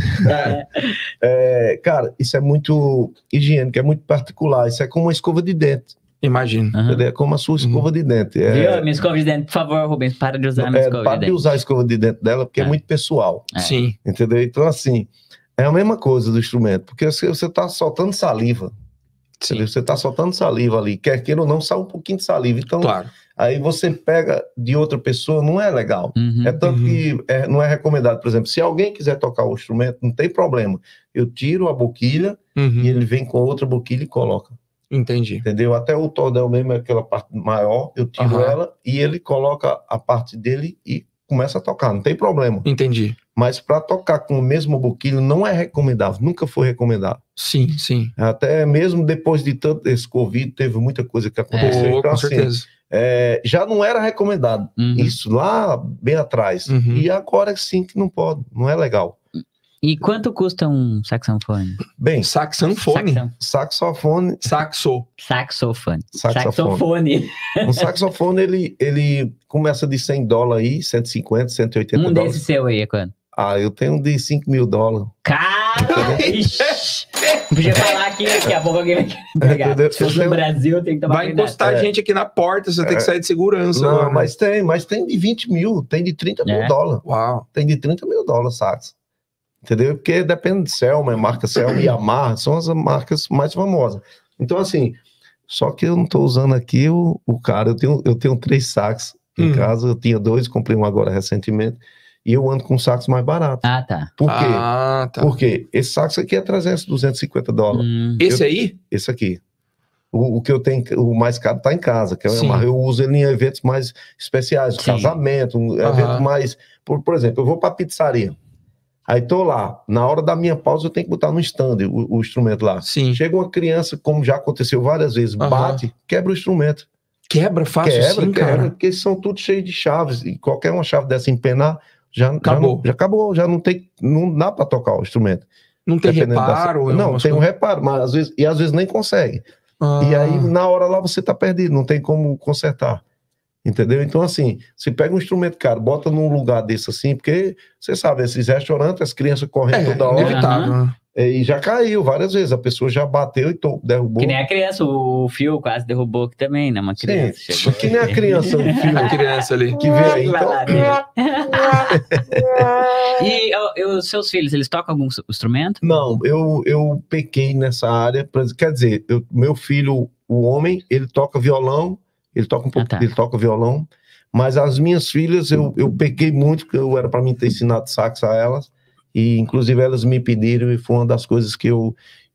Cara, isso é muito higiênico, é muito particular. Isso é como uma escova de dente. Imagina. Entendeu? É como a sua escova de dente. Viu? Minha escova de dente, por favor, Rubens, para de usar minha escova Para de de dente. usar a escova de dente dela, porque é muito pessoal. Sim. Entendeu? Então, assim, é a mesma coisa do instrumento, porque você tá soltando saliva. Entendeu? Você tá soltando saliva ali, quer queira ou não, sai um pouquinho de saliva. Então, Claro. aí você pega de outra pessoa, não é legal. É tanto que não é recomendado. Por exemplo, se alguém quiser tocar o instrumento, não tem problema. Eu tiro a boquilha e ele vem com outra boquilha e coloca. Entendi. Entendeu? Até o tordel mesmo, aquela parte maior, eu tiro ela e ele coloca a parte dele e começa a tocar, não tem problema. Entendi. Mas para tocar com o mesmo boquilho não é recomendável, nunca foi recomendado. Sim, sim. Até mesmo depois de tanto esse Covid, teve muita coisa que aconteceu. Pô, Então, com assim, certeza. já não era recomendado. Isso lá bem atrás. E agora sim que não pode, não é legal. E quanto custa um saxofone? Bem, saxofone. Saxofone. Saxofone. Um saxofone, ele começa de $100 aí, 150, 180 dólares. Desse seu aí é quanto? Eu tenho um de $5.000. Cara! Podia falar aqui, daqui a pouco alguém vai pegar. Se fosse no Brasil, tem que tomar Vai encostar a gente aqui na porta, você tem que sair de segurança. Não, agora. mas tem de 20 mil, tem de $30 mil. Uau. Tem de $30 mil sax. Entendeu? Porque depende de Selma, marca Selma e Yamaha, são as marcas mais famosas. Então, assim, só que eu não tô usando aqui o cara. Eu tenho 3 sax em casa, eu tinha 2, comprei um agora recentemente. E eu ando com um sax mais barato. Tá. Por quê? Porque esse sax aqui é 300, 250 dólares. Esse aí? Esse aqui. O que eu tenho, o mais caro tá em casa, que é o Yamaha. Eu uso ele em eventos mais especiais, casamento, evento mais... Por exemplo, eu vou pra pizzaria. Aí tô lá, na hora da minha pausa eu tenho que botar no stand o instrumento lá. Sim. Chega uma criança, como já aconteceu várias vezes, bate, quebra o instrumento. Quebra fácil assim, cara? Porque são tudo cheio de chaves. E qualquer uma chave dessa empenar, já acabou, já não dá para tocar o instrumento. Não tem reparo? Não, tem um reparo, mas às vezes nem consegue. E aí, na hora lá, você tá perdido, não tem como consertar. Entendeu? Então, assim, você pega um instrumento, cara, bota num lugar desse assim, porque você sabe, esses restaurantes, as crianças correm toda hora. Inevitável. E já caiu várias vezes, a pessoa já bateu e derrubou. Que nem a criança, o Fio quase derrubou aqui também, né? Uma criança. Sim, que nem a criança, o Fio. A criança ali. Que veio aí, então... E os seus filhos, eles tocam algum instrumento? Não, eu pequei nessa área, quer dizer, meu filho, o homem, ele toca violão, ele toca um pouco, ele toca violão, mas as minhas filhas, eu pequei muito, porque eu era para mim ter ensinado sax a elas, e inclusive elas me pediram, e foi uma das coisas que eu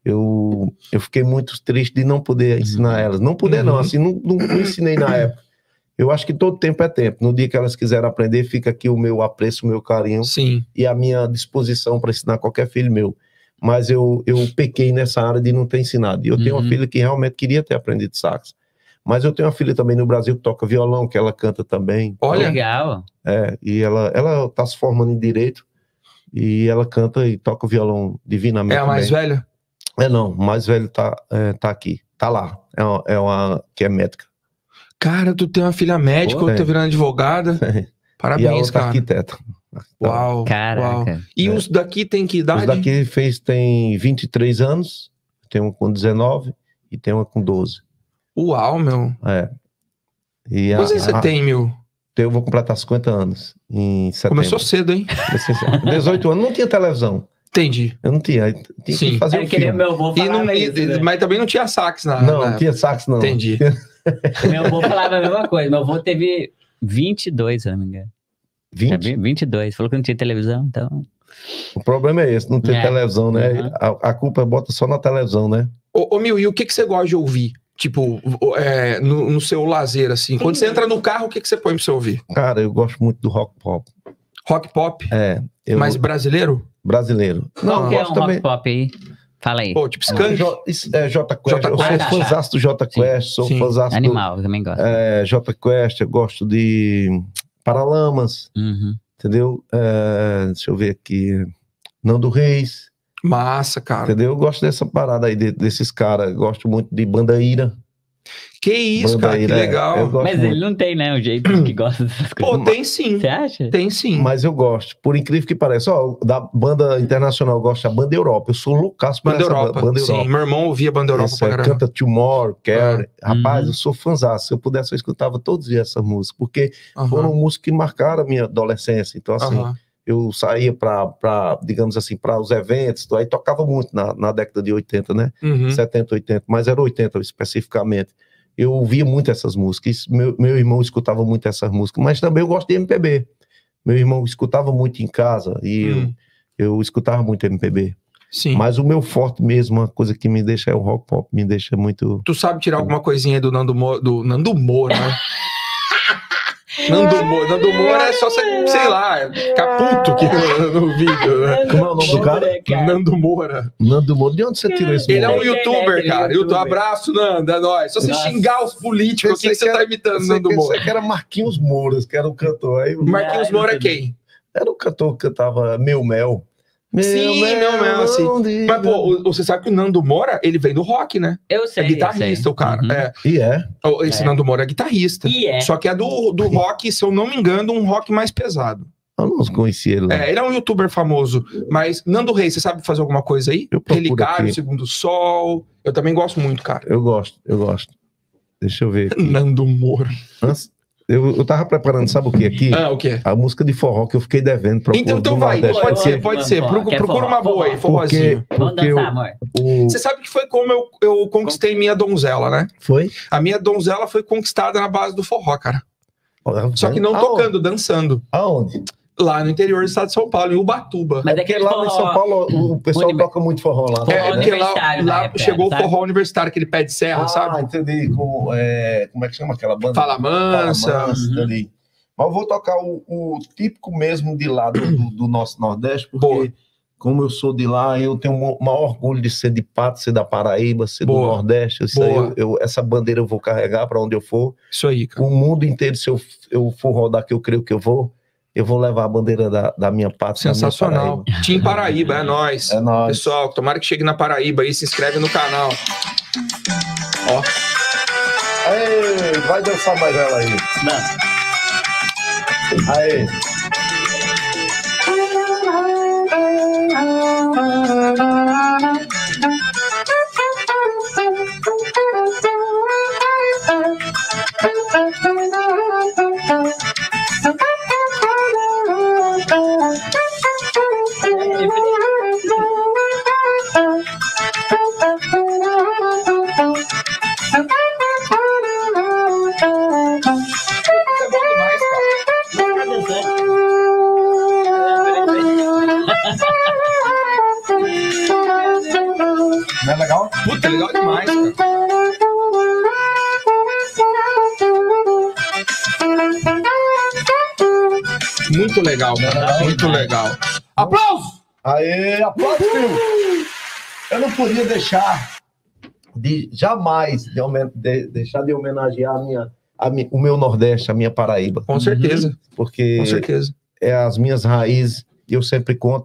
fiquei muito triste de não poder ensinar elas. Não poder não, assim, não ensinei na época. Eu acho que todo tempo é tempo. No dia que elas quiserem aprender, fica aqui o meu apreço, o meu carinho, e a minha disposição para ensinar qualquer filho meu. Mas eu pequei nessa área de não ter ensinado. E eu tenho uma filha que realmente queria ter aprendido sax. Mas eu tenho uma filha também no Brasil que toca violão, que ela canta também. Olha, legal. E ela tá se formando em Direito, e ela canta e toca violão divinamente. É a mais velha? Não, o mais velho tá aqui, tá lá. É uma que é médica. Cara, tu tem uma filha médica, outra virando advogada. Parabéns, e a outra cara. Arquiteta. Uau. Caraca. Uau. E os daqui tem que idade? Os daqui tem 23 anos, tem uma com 19 e tem uma com 12. Uau, meu. Quantos anos você tem, meu? Eu vou completar 50 anos em setembro. Começou cedo, hein? 18 anos, não tinha televisão. Entendi. Eu não tinha, tinha que fazer o filme. Meu avô falava isso, mas também não tinha sax não tinha sax, não. Entendi. Meu avô falava a mesma coisa. Meu avô teve 22, se não me engano. 20? 22. Falou que não tinha televisão, então... O problema é esse, não ter televisão, né? A culpa bota só na televisão, né? Ô, Mil, e o que você gosta de ouvir? Tipo, no seu lazer, assim. Quando você entra no carro, o que você põe pra você ouvir? Cara, eu gosto muito do rock pop. Rock pop? Mas brasileiro? Brasileiro. Qual que é um rock pop aí? Fala aí. Pô, tipo Skank? J Quest. Eu sou fãzaço do J Quest. Sou fãzaço Animal, eu também gosto. J Quest, eu gosto de Paralamas. Entendeu? Deixa eu ver aqui. Nando Reis. Massa, cara. Entendeu? Eu gosto dessa parada aí, desses caras. Gosto muito de Bandaíra. Que isso, cara, que legal. Mas ele não tem, né, o jeito que gosta dessas coisas. Pô, tem sim. Você acha? Tem sim. Mas eu gosto, por incrível que pareça. Da banda internacional, eu gosto da Banda Europa. Eu sou loucaço por Banda Europa. Banda Europa. Sim, meu irmão ouvia Banda Europa pra caramba. Canta Tomorrow, Carrie. Rapaz, eu sou fãzaço. Se eu pudesse, eu escutava todos os dias essa música, porque foram músicas que marcaram a minha adolescência. Então, assim, eu saía digamos assim, para os eventos, aí tocava muito na década de 80, né? 70, 80, mas era 80 especificamente. Eu ouvia muito essas músicas, meu irmão escutava muito essas músicas, mas também eu gosto de MPB. Meu irmão escutava muito em casa e eu escutava muito MPB. Sim. Mas o meu forte mesmo, uma coisa que me deixa é o rock pop, me deixa muito... Tu sabe tirar alguma coisinha do Nando Moura, né? Nando Moura é só, sei lá, caputo que no vídeo, né? Como é o nome do cara? Nando Moura. Nando Moura. De onde você tirou esse Ele é nome? um youtuber, cara. Abraço, Nando, é nóis. Se você xingar os políticos, eu sei que você tá imitando Nando Moura. Você que era Marquinhos Mouras, que era o cantor. Aí, Marquinhos Moura é quem? Era o cantor que cantava Meu Mel. Sim, Meu Mel, assim. Mas, pô, você sabe que o Nando Moura, ele vem do rock, né? Eu sei. É guitarrista, o cara. Uhum. É. E é. Esse Nando Moura é guitarrista. Só que é do rock, se eu não me engano, um rock mais pesado. Eu não conheci ele. Né? Ele é um youtuber famoso. Mas, Nando Reis, você sabe fazer alguma coisa aí? Relicário, Segundo Sol. Eu também gosto muito, cara. Eu gosto. Deixa eu ver aqui. Nando Moura. Eu tava preparando, sabe o que aqui? O quê? A música de forró que eu fiquei devendo pra Então vai, pode ser. Procura uma boa aí, forrozinho. Vamos dançar, amor. Você sabe que foi como eu conquistei minha donzela, né? Foi? A minha donzela foi conquistada na base do forró, cara. Só que não tocando, dançando. Aonde? Lá no interior do estado de São Paulo, em Ubatuba. Mas porque lá em São Paulo o pessoal toca muito forró lá. Porque lá chegou o forró universitário, aquele pé de serra, sabe? Entendi. Como é que chama aquela banda? Fala Mansa. Entendi. Mas eu vou tocar o típico mesmo de lá do nosso Nordeste, porque como eu sou de lá, eu tenho o maior orgulho de ser de Pato, ser da Paraíba, ser do Nordeste. Isso aí, essa bandeira eu vou carregar para onde eu for. Isso aí, cara. O mundo inteiro, se eu for rodar, que eu creio que eu vou levar a bandeira da minha pátria. Sensacional. Team Paraíba, é nóis. É nóis. Pessoal, tomara que chegue na Paraíba aí, se inscreve no canal. Ó. Aê, vai dançar mais ela aí. Aê. Não é legal? Puta, é legal demais, cara. Muito legal, mano. Muito legal. Aplausos! Aê, aplausos, filho! Eu não podia deixar jamais deixar de homenagear o meu Nordeste, a minha Paraíba. Com certeza. Porque com certeza. É as minhas raízes, eu sempre conto.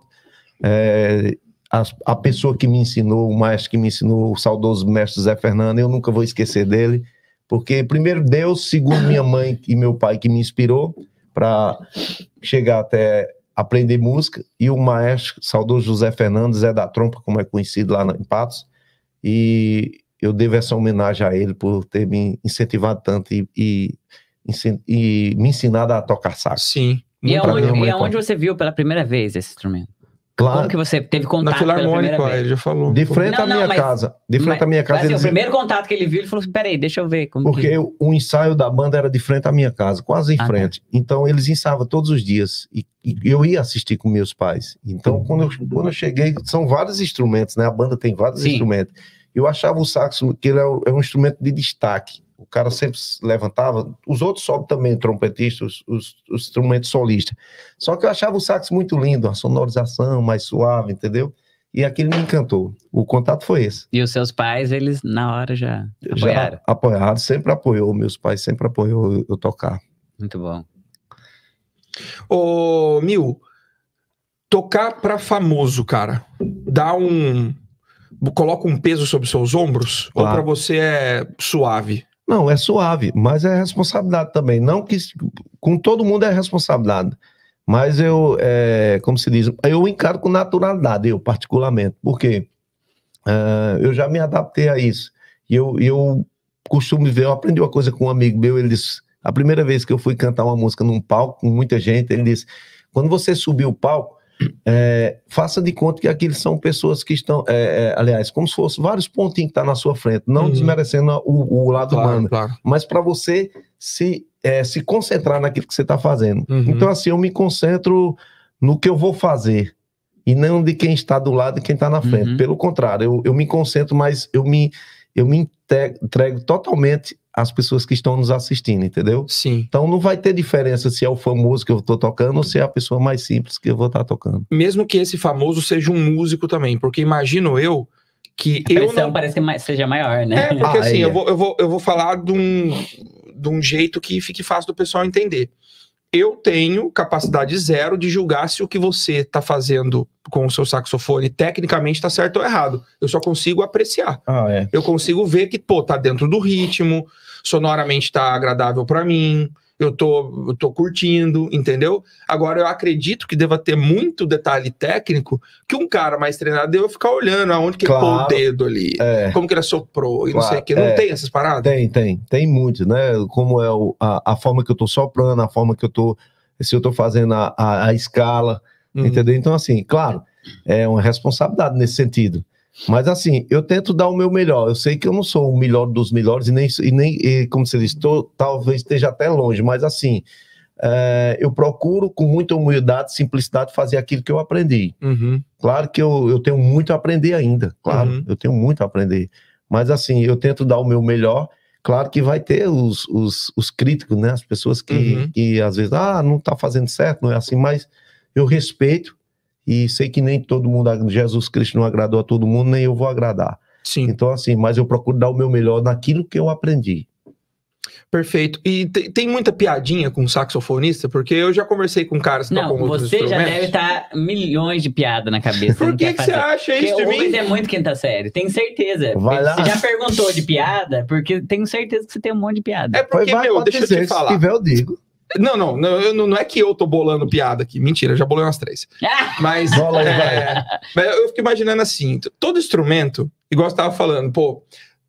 A pessoa que me ensinou, o maestro que me ensinou, o saudoso mestre Zé Fernando, eu nunca vou esquecer dele, porque primeiro Deus, segundo minha mãe e meu pai que me inspirou para chegar até aprender música, e o maestro saudoso José Fernando, Zé da Trompa, como é conhecido lá em Patos, e eu devo essa homenagem a ele por ter me incentivado tanto e me ensinado a tocar sax. Sim. E aonde você viu pela primeira vez esse instrumento? Claro. Como que você teve contato na Filarmônica, ele já falou. De frente à minha casa. De frente à minha casa. O primeiro contato que ele viu, ele falou assim, peraí, deixa eu ver. Porque o ensaio da banda era de frente à minha casa, quase em frente. Tá. Então, eles ensaiavam todos os dias. E eu ia assistir com meus pais. Então, quando eu cheguei, são vários instrumentos, né? A banda tem vários instrumentos. Eu achava o saxo, que ele é um instrumento de destaque. O cara sempre levantava, os outros sobem também, trompetistas, os instrumentos solistas. Só que eu achava o sax muito lindo, a sonorização mais suave, entendeu? E aquilo me encantou. O contato foi esse. E os seus pais, eles na hora já apoiaram? Apoiaram, sempre apoiou. Meus pais sempre apoiou eu tocar. Muito bom. Ô, Mil, tocar pra famoso, cara, coloca um peso sobre seus ombros? Claro. Ou pra você é suave? Não, é suave, mas é responsabilidade também. Não que com todo mundo é responsabilidade, mas como se diz, eu encaro com naturalidade, eu particularmente, porque eu já me adaptei a isso. E eu costumo ver, eu aprendi uma coisa com um amigo meu, ele disse, a primeira vez que eu fui cantar uma música num palco com muita gente, ele disse, quando você subir o palco, faça de conta que aqueles são pessoas que estão, aliás, como se fosse vários pontinhos que estão na sua frente, não desmerecendo o lado humano, mas para você se concentrar naquilo que você está fazendo. Então, assim, eu me concentro no que eu vou fazer e não de quem está do lado e quem está na frente. Pelo contrário, eu me concentro, mas eu me entrego totalmente as pessoas que estão nos assistindo, entendeu? Sim. Então não vai ter diferença se é o famoso que eu tô tocando ou se é a pessoa mais simples que eu vou estar tocando. Mesmo que esse famoso seja um músico também, porque imagino eu que A eu pressão não... parece que seja maior, né? É, porque assim, é. eu vou falar de um jeito que fique fácil do pessoal entender. Eu tenho capacidade zero de julgar se o que você está fazendo com o seu saxofone tecnicamente está certo ou errado. Eu só consigo apreciar. É. Eu consigo ver que, pô, tá dentro do ritmo, sonoramente tá agradável para mim, eu tô curtindo, entendeu? Agora, eu acredito que deva ter muito detalhe técnico que um cara mais treinado deva ficar olhando aonde que ele pôs o dedo ali, como que ele assoprou e não sei o que. Não tem essas paradas? Tem muito, né? Como é a forma que eu tô soprando, a forma que eu tô, se eu tô fazendo a escala, entendeu? Então, assim, claro, é uma responsabilidade nesse sentido. Mas assim, eu tento dar o meu melhor. Eu sei que eu não sou o melhor dos melhores e nem como você disse, talvez esteja até longe, mas assim, eu procuro com muita humildade, simplicidade, fazer aquilo que eu aprendi. Claro que eu tenho muito a aprender ainda, claro, eu tenho muito a aprender. Mas assim, eu tento dar o meu melhor. Claro que vai ter os críticos, né? As pessoas que às vezes, não tá fazendo certo, não é assim, mas eu respeito. E sei que nem todo mundo, Jesus Cristo não agradou a todo mundo, nem eu vou agradar. Sim. Então, assim, mas eu procuro dar o meu melhor naquilo que eu aprendi. Perfeito. E tem muita piadinha com saxofonista? Porque eu já conversei com caras que tocam outros instrumentos. Você já instrumentos. deve estar milhões de piadas na cabeça. Por que você acha isso de mim? Porque é muito quinta série, tenho certeza. Vai lá. Você já perguntou de piada? Porque tenho certeza que você tem um monte de piada. É porque, deixa eu te falar. Se tiver, eu digo. Não é que eu tô bolando piada aqui. Mentira, eu já bolei umas 3. Mas, mas eu fico imaginando assim, todo instrumento, igual você tava falando, pô,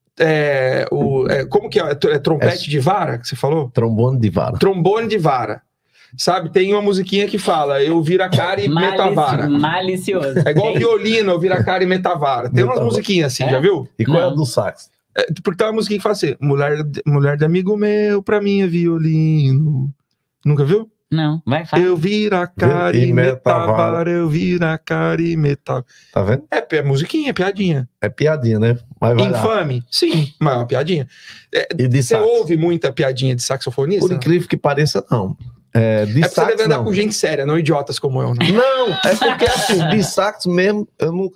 como que é? É trompete de vara que você falou? Trombone de vara. Trombone de vara. Sabe, tem uma musiquinha que fala, eu viro a cara e meto a vara. Malicioso. É igual violino, eu viro a cara e meto a vara. Tem umas musiquinhas assim, já viu? E qual é a do sax? Porque tem uma musiquinha que fala assim, mulher de amigo meu, pra mim é violino. Nunca viu? Não, vai, fala. Eu viro a cara e meto a vara, eu viro a cara e meto a... Tá vendo? É musiquinha, é piadinha. É piadinha, né? Mas vai Infame? Lá. Sim, mas é uma piadinha. Você ouve muita piadinha de saxofonista? Por incrível que pareça, não. De sax, você deve andar com gente séria, não idiotas como eu, né? Não, é porque assim, de sax mesmo, eu não,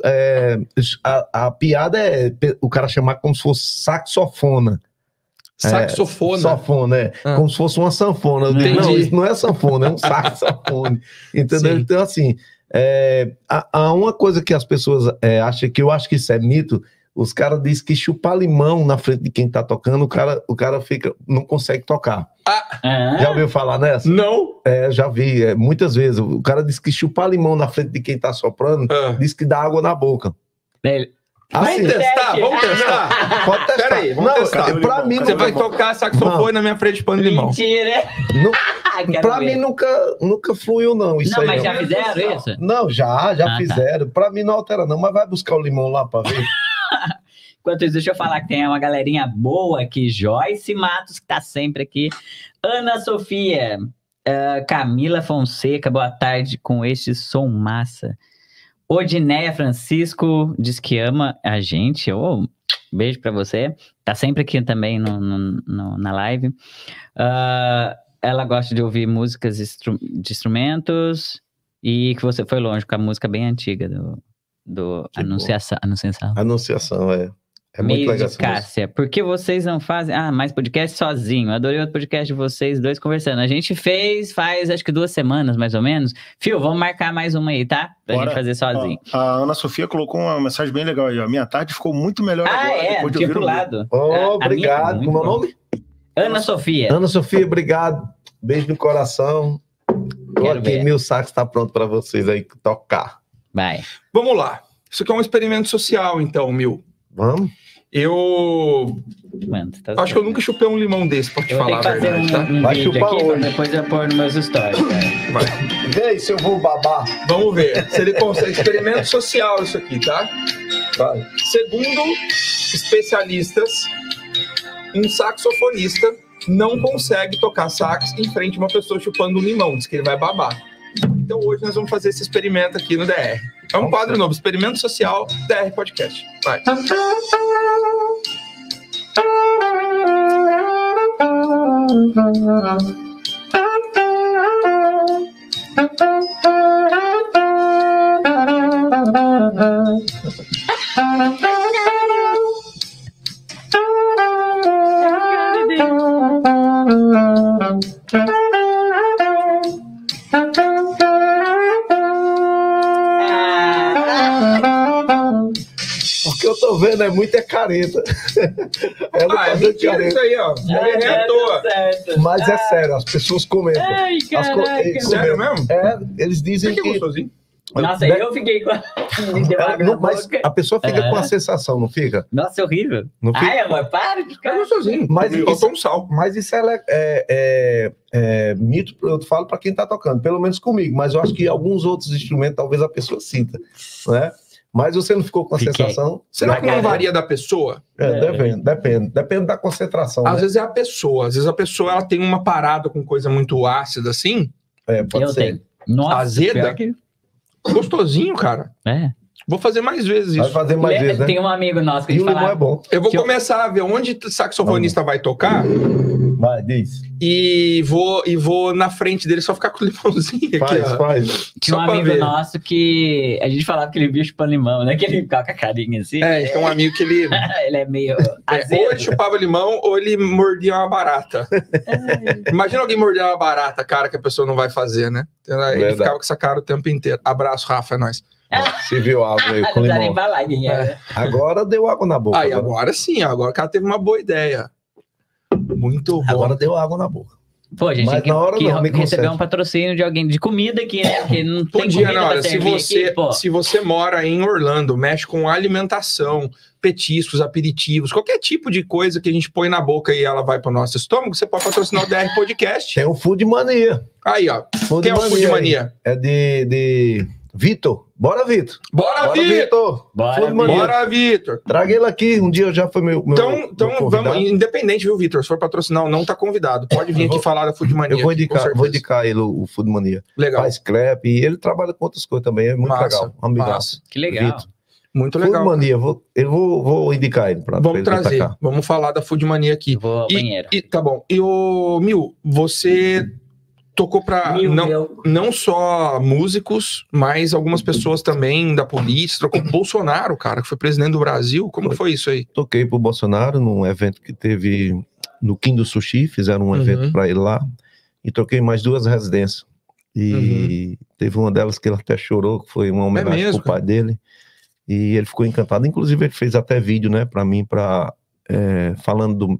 a piada é o cara chamar como se fosse saxofona. Saxofona? Sofona, como se fosse uma sanfona. Eu digo, não, isso não é sanfona, é um saxofone. Entendeu? Sim. Então, assim, há uma coisa que as pessoas acham, que eu acho que isso é mito. Os caras dizem que chupar limão na frente de quem tá tocando, o cara não consegue tocar. Já ouviu falar nessa? Não. Já vi, muitas vezes. O cara diz que chupar limão na frente de quem tá soprando, diz que dá água na boca. Assim, vamos testar? Pode testar. Peraí, vamos testar. Pra mim, você vai tocar saxofone na minha frente de pano de limão. Mentira. Pra mim nunca fluiu, não. Isso não, aí, mas já fizeram isso? Não, já fizeram. Pra mim não altera, não. Mas vai buscar o limão lá pra ver. Enquanto isso, deixa eu falar que tem uma galerinha boa aqui. Joyce Matos, que tá sempre aqui. Ana Sofia. Camila Fonseca, boa tarde com este som massa. Odineia Francisco diz que ama a gente. Beijo pra você. Tá sempre aqui também na live. Ela gosta de ouvir músicas de instrumentos e que você foi longe com a música bem antiga do Anunciação. Anunciação, É muito legal. De Cássia, por que vocês não fazem mais podcast sozinho? Adorei outro podcast de vocês dois conversando. A gente faz acho que 2 semanas, mais ou menos. Fio, vamos marcar mais uma aí, tá? Pra gente fazer sozinho. A Ana Sofia colocou uma mensagem bem legal aí, ó. Minha tarde ficou muito melhor agora. Tinha pulado. Obrigado. Como é o nome? Ana Sofia. Ana Sofia, obrigado. Beijo no coração. Tô aqui, meu sax tá pronto pra vocês aí tocar. Vai. Vamos lá. Isso aqui é um experimento social, então, Mil. Vamos? Acho que eu nunca chupei um limão desse, pra te falar a verdade, tá? Vai chupar hoje. Depois eu pôr nos meus stories, cara. Vai. Vê aí se eu vou babar. Vamos ver. Se ele consegue. Experimento social isso aqui, tá? Vai. Segundo especialistas, um saxofonista não consegue tocar sax em frente a uma pessoa chupando um limão. Diz que ele vai babar. Então hoje nós vamos fazer esse experimento aqui no DR. É um quadro novo, Experimento Social DR Podcast. Vai. O que eu tô vendo é muita careta. Ela é mentira isso aí, ó. Ele é à toa. Mas é sério, as pessoas comentam. Ai, caraca. Sério mesmo? Eles dizem Que que... gostosinho. Nossa, eu fiquei com me deu água na Mas boca. a pessoa fica com a sensação, não fica? Nossa, é horrível. Não fica? Ai, amor, para de É ficar. gostosinho. Mas Faltou um sal. Mas isso é mito, eu falo para quem tá tocando, pelo menos comigo, mas eu acho que alguns outros instrumentos talvez a pessoa sinta, né? Mas você não ficou com a sensação? Será que não varia da pessoa? Depende da concentração. Às né? vezes é a pessoa. Às vezes a pessoa ela tem uma parada com coisa muito ácida assim. Pode Eu ser. tenho. Nossa, Azeda? pior que- Gostosinho, cara. É. Vou fazer mais vezes Vai isso. fazer mais vezes, né? Tem um amigo nosso que a E gente o limão fala. é bom. Eu vou Que eu- começar a ver onde o saxofonista vai tocar Vai, diz. e vou na frente dele só ficar com o limãozinho aqui, Faz, ó. faz. Tinha um Só pra amigo ver. nosso que a gente falava que ele via chupando limão, né? Que ele ficava com a carinha assim. É, tem um amigo que ele... Ele é meio ou azedo. ele chupava limão ou ele mordia uma barata. Imagina alguém morder uma barata, cara, que a pessoa não vai fazer, né? Ele Verdade. ficava com essa cara o tempo inteiro. Abraço, Rafa, é nóis. Se viu água aí Não com dá nem limão. pra lá quem é. Agora deu água na boca. Aí, agora sim, agora o cara teve uma boa ideia. Muito bom. Agora deu água na boca. Pô, a gente Mas tem na hora que não, me receber concentra. um patrocínio de alguém de comida aqui, né? Porque não tem Podia, comida né? pra Olha, se servir você, aqui, pô. se você mora em Orlando, mexe com alimentação, petiscos, aperitivos, qualquer tipo de coisa que a gente põe na boca e ela vai pro nosso estômago, você pode patrocinar o DR Podcast. Tem o Food Mania. Aí, ó. Food Quem é o Food aí. Mania? É de Vitor. Bora, Vitor. Bora, Vitor! Bora, Food Mania. Bora, Vitor! Traga ele aqui. Um dia já foi meu Então convidado. vamos, independente, viu, Vitor? Se for patrocinar ou não, tá convidado. Pode vir aqui falar da Food Mania. Eu vou aqui, com indicar, certeza. vou indicar ele, o Food Mania. Legal. Faz crepe e ele trabalha com outras coisas também. É muito Massa, legal. Amigaço. massa. Que legal. Vitor. Muito Food legal. Mania. Vou indicar ele pra Vamos ele vir pra trazer. cá. Vamos falar da Food Mania aqui. Eu vou ao banheiro. Tá bom. E o Mil, você tocou pra não só músicos, mas algumas pessoas também da polícia. Trocou o Bolsonaro, cara, que foi presidente do Brasil. Como foi isso aí? Toquei pro Bolsonaro num evento que teve no Kim do Sushi. Fizeram um evento pra ele lá. E toquei mais 2 residências. E teve uma delas que ele até chorou, que foi uma homenagem mesmo, pro pai dele. E ele ficou encantado. Inclusive, ele fez até vídeo, né, pra mim, falando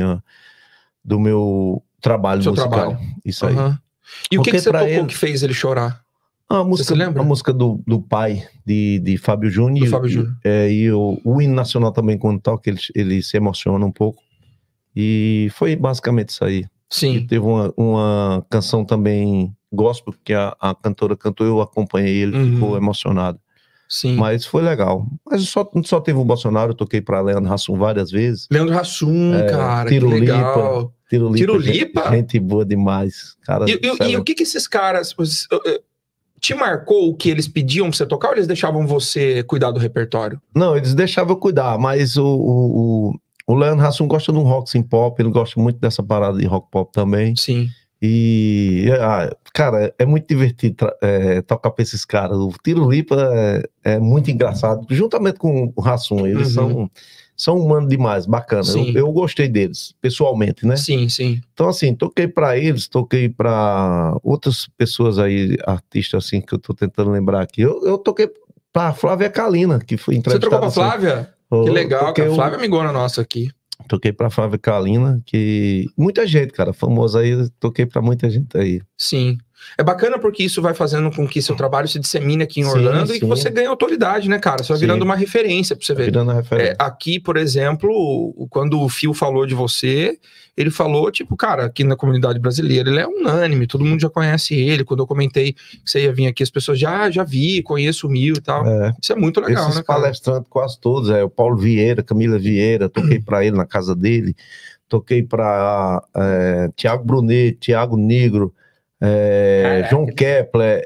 do meu trabalho Seu musical. trabalho. Isso aí. Aham. E o que Toquei você pra tocou ele. que fez ele chorar? A música, se lembra? a música do pai, de Fábio Júnior. Do Fábio Júnior. E o hino nacional também, quando toca, ele se emociona um pouco. E foi basicamente isso aí. E Sim. teve uma canção também gospel, que a cantora cantou, eu acompanhei, ele ficou emocionado. Sim. Mas foi legal. Mas só teve o Bolsonaro, eu toquei para Leandro Hassum várias vezes. Leandro Hassum, cara, que Tirulipa. legal. Tirulipa? Gente boa demais. Cara, E o que esses caras... Te marcou o que eles pediam pra você tocar ou eles deixavam você cuidar do repertório? Não, eles deixavam eu cuidar, mas o Leandro Hassum gosta de um rock sim pop, ele gosta muito dessa parada de rock pop também. Sim. E, cara, é muito divertido tocar pra esses caras. O Tirulipa é muito engraçado, juntamente com o Hassum. Eles são humanos demais, bacana. Eu gostei deles, pessoalmente, né? Sim, sim. Então, assim, toquei pra eles, toquei pra outras pessoas aí, artistas, assim, que eu tô tentando lembrar aqui. Eu toquei pra Flávia Kalina, que foi Você entrevistada. trocou pra Flávia? Que legal, cara. Flávia é amigona nossa aqui. Toquei pra Flávia Kalina, que... Muita gente, cara, famosa aí, toquei pra muita gente aí. Sim. É bacana porque isso vai fazendo com que seu trabalho se dissemine aqui em Sim, Orlando e que sim. você ganhe autoridade, né, cara? Você vai Sim. virando uma referência pra você ver. Virando a referência. Aqui, por exemplo, quando o Phil falou de você, ele falou, tipo, cara, aqui na comunidade brasileira, ele é unânime, todo mundo já conhece ele. Quando eu comentei que você ia vir aqui, as pessoas já vi, conheço o Mil e tal. Isso é muito legal, Esses né, cara? palestrantes quase todos, o Paulo Vieira, Camila Vieira, toquei pra ele na casa dele, toquei pra Tiago Brunet, Tiago Negro, João Kepler,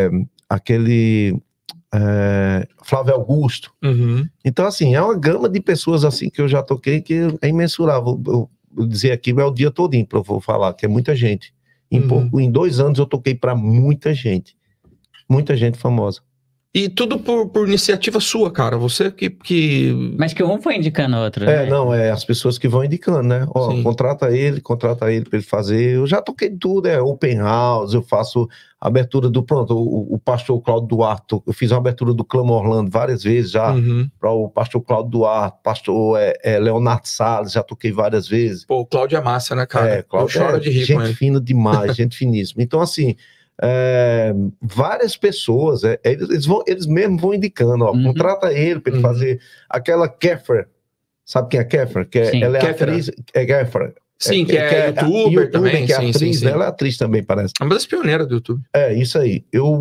aquele Flávio Augusto. Então, assim, é uma gama de pessoas assim que eu já toquei que é imensurável. dizer aqui, é o dia todinho para eu vou falar, que é muita gente. Em 2 anos eu toquei para muita gente famosa. E tudo por iniciativa sua, cara. Você que... Mas que um foi indicando o outro, né? Não, as pessoas que vão indicando, né? Ó, contrata ele para ele fazer. Eu já toquei tudo, open house, eu faço abertura do... Pronto, o pastor Cláudio Duarte, eu fiz uma abertura do Clamo Orlando várias vezes já, para o pastor Cláudio Duarte, pastor Leonardo Salles, já toquei várias vezes. Pô, o Cláudio é massa, né, cara? Cláudio eu choro de rir com ele. Gente fina demais, gente finíssima. Então, assim... várias pessoas, eles mesmos vão indicando, ó, contrata ele para ele fazer aquela Kéfera, sabe quem é Kéfera? Ela é atriz, Sim, que é youtuber também, que é atriz, ela é atriz também, parece. É uma das pioneiras do YouTube. Isso aí,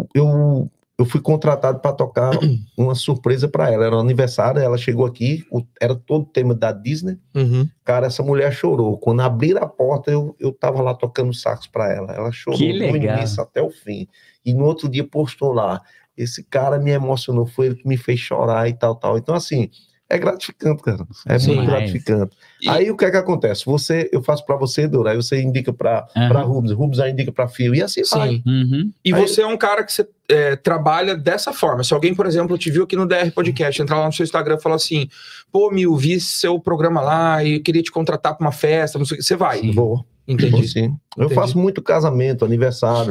eu fui contratado para tocar uma surpresa para ela, era um aniversário, ela chegou aqui, era todo o tema da Disney, cara, essa mulher chorou, quando abriram a porta, eu tava lá tocando sax para ela chorou do início até o fim, e no outro dia postou lá, esse cara me emocionou, foi ele que me fez chorar e tal, então assim, é gratificante, cara, muito gratificante. Aí o que é que acontece? Eu faço para você, Dora, aí você indica para Rubens aí indica para Fio, e assim vai. E aí, você é um cara que você trabalha dessa forma. Se alguém, por exemplo, te viu aqui no DR Podcast, entrar lá no seu Instagram e falar assim, pô, Mil, vi seu programa lá e queria te contratar para uma festa, não sei o que, você vai. Vou. Entendi. Vou, sim. Eu faço muito casamento, aniversário,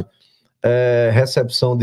recepção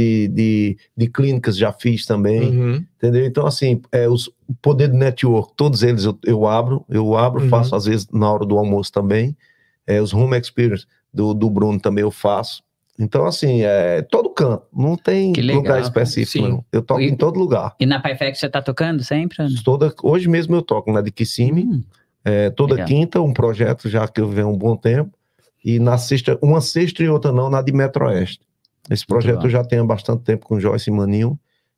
de clínicas já fiz também, entendeu? Então, assim, o poder do network, todos eles eu abro, faço às vezes na hora do almoço também, os home experience do Bruno também eu faço. Então, assim, todo canto, não tem lugar específico, não. Eu toco em todo lugar. E na PyFX você tá tocando sempre? Hoje mesmo eu toco na de Kissimmee, toda quinta, um projeto já que eu venho há um bom tempo. E na sexta, uma sexta e outra não, na de Metro Oeste. Esse projeto eu já tenho há bastante tempo com Joyce e Maninho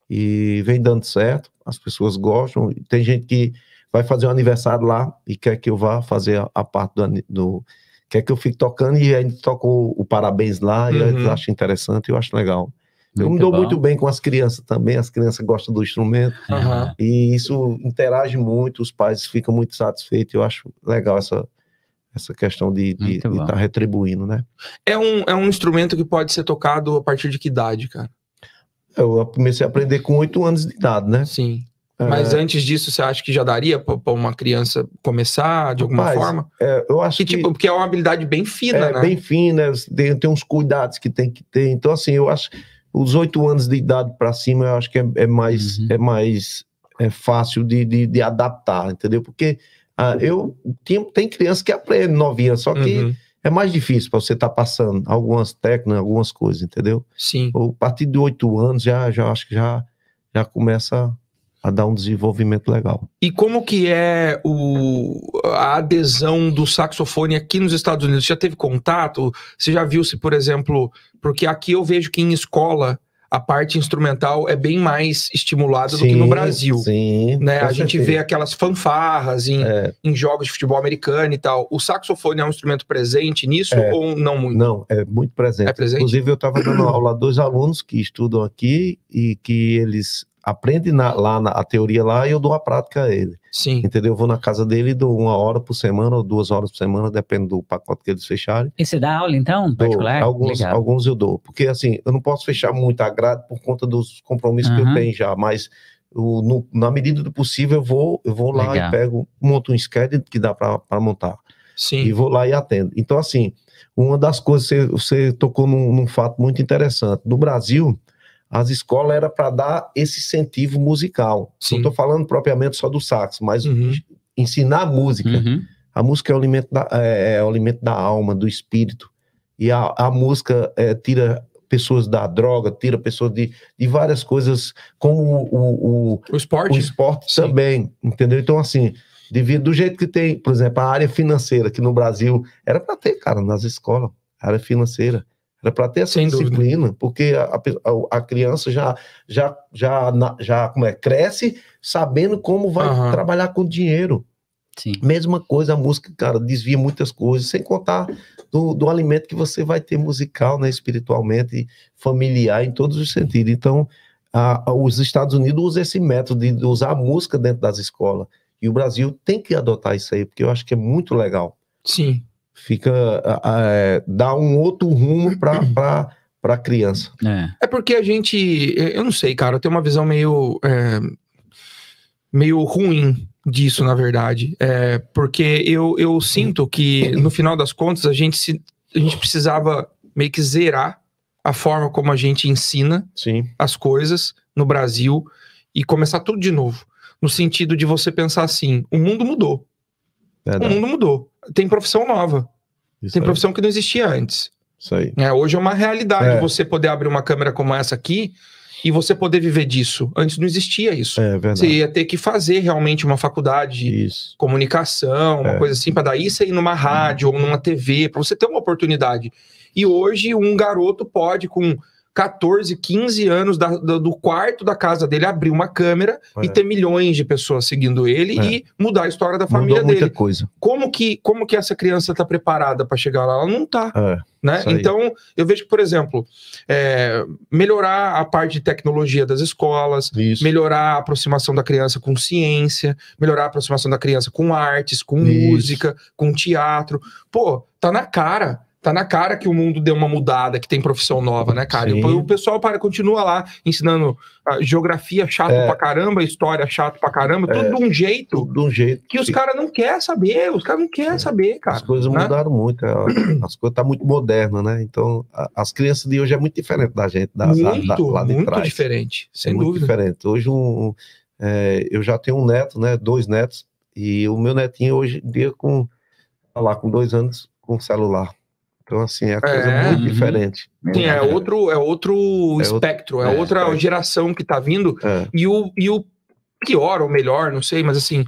e vem dando certo, as pessoas gostam. Tem gente que vai fazer um aniversário lá e quer que eu vá fazer a parte quer que eu fique tocando e aí toca o parabéns lá e eu acho interessante, eu acho legal. Eu me dou muito bem com as crianças também, as crianças gostam do instrumento e isso interage muito, os pais ficam muito satisfeitos, eu acho legal essa questão de estar retribuindo, né? É um instrumento que pode ser tocado a partir de que idade, cara? Eu comecei a aprender com 8 anos de idade, né? Sim. Mas antes disso, você acha que já daria para uma criança começar de alguma forma? Eu acho que... porque é uma habilidade bem fina, né? Bem fina, tem uns cuidados que tem que ter. Então, assim, eu acho os 8 anos de idade para cima, eu acho que é mais fácil de adaptar, entendeu? Porque tem criança que aprende novinha, só que é mais difícil para você estar passando algumas técnicas, algumas coisas, entendeu? Sim. A partir de 8 anos, já acho que já começa a dar um desenvolvimento legal. E como que é a adesão do saxofone aqui nos Estados Unidos? Você já teve contato? Você já viu se, por exemplo... Porque aqui eu vejo que em escola a parte instrumental é bem mais estimulada do que no Brasil. Sim, né? A gente vê aquelas fanfarras em jogos de futebol americano e tal. O saxofone é um instrumento presente nisso ou não muito? Não, é muito presente. É presente? Inclusive, eu estava dando aula a 2 alunos que estudam aqui e que eles aprendem a teoria lá e eu dou a prática a ele. Sim. Entendeu? Eu vou na casa dele e dou 1 hora por semana ou 2 horas por semana, depende do pacote que eles fecharem. E você dá aula, então, particular? Alguns eu dou. Porque, assim, eu não posso fechar muito a grade por conta dos compromissos que eu tenho já, mas na medida do possível eu vou lá e monto um schedule que dá para montar. Sim. E vou lá e atendo. Então, assim, uma das coisas, você tocou num fato muito interessante. No Brasil, as escolas eram para dar esse incentivo musical. Sim. Não estou falando propriamente só do sax, mas ensinar música. A música é o alimento da alma, do espírito. E a música tira pessoas da droga, tira pessoas de várias coisas, como o esporte. O esporte também, entendeu? Então, assim, do jeito que tem, por exemplo, a área financeira, que no Brasil era para ter, cara, nas escolas, a área financeira. Era para ter essa disciplina, porque a criança já cresce sabendo como vai trabalhar com dinheiro. Sim. Mesma coisa, a música, cara, desvia muitas coisas, sem contar do alimento que você vai ter musical, né, espiritualmente, familiar, em todos os sentidos. Então, os Estados Unidos usam esse método de usar a música dentro das escolas. E o Brasil tem que adotar isso aí, porque eu acho que é muito legal. Sim. Dá um outro rumo para a criança. É porque a gente, eu não sei, cara, eu tenho uma visão meio ruim disso, na verdade. Porque eu sinto que, no final das contas, a gente precisava meio que zerar a forma como a gente ensina as coisas no Brasil e começar tudo de novo. No sentido de você pensar assim, o mundo mudou. Verdade. O mundo mudou. Tem profissão nova. Isso Tem aí. profissão que não existia antes. Isso aí. Hoje é uma realidade você poder abrir uma câmera como essa aqui e você poder viver disso. Antes não existia isso. É verdade. Você ia ter que fazer realmente uma faculdade de comunicação, uma coisa assim, para daí você ir numa rádio ou numa TV, para você ter uma oportunidade. E hoje um garoto pode, com 14, 15 anos do quarto da casa dele, abrir uma câmera e ter milhões de pessoas seguindo ele e mudar a história da família dele. Muita coisa. Como que essa criança está preparada para chegar lá? Ela não está. Né? Então, eu vejo que, por exemplo, melhorar a parte de tecnologia das escolas, melhorar a aproximação da criança com ciência, melhorar a aproximação da criança com artes, com música, com teatro. Pô, tá na cara. Tá na cara que o mundo deu uma mudada, que tem profissão nova, né, cara? E o pessoal continua lá ensinando geografia chato pra caramba, história chato pra caramba, tudo de um jeito. Que os caras não querem saber, cara. As coisas mudaram muito, as coisas tá muito modernas, né? Então, as crianças de hoje é muito diferente da gente lá de trás. Muito diferente, sem dúvida. Muito diferente. Hoje, eu já tenho um neto, né? 2 netos, e o meu netinho hoje em dia com 2 anos com celular. Então, assim, é coisa muito diferente. Sim, é outro espectro, outra geração que tá vindo. E o pior ou melhor, não sei, mas assim,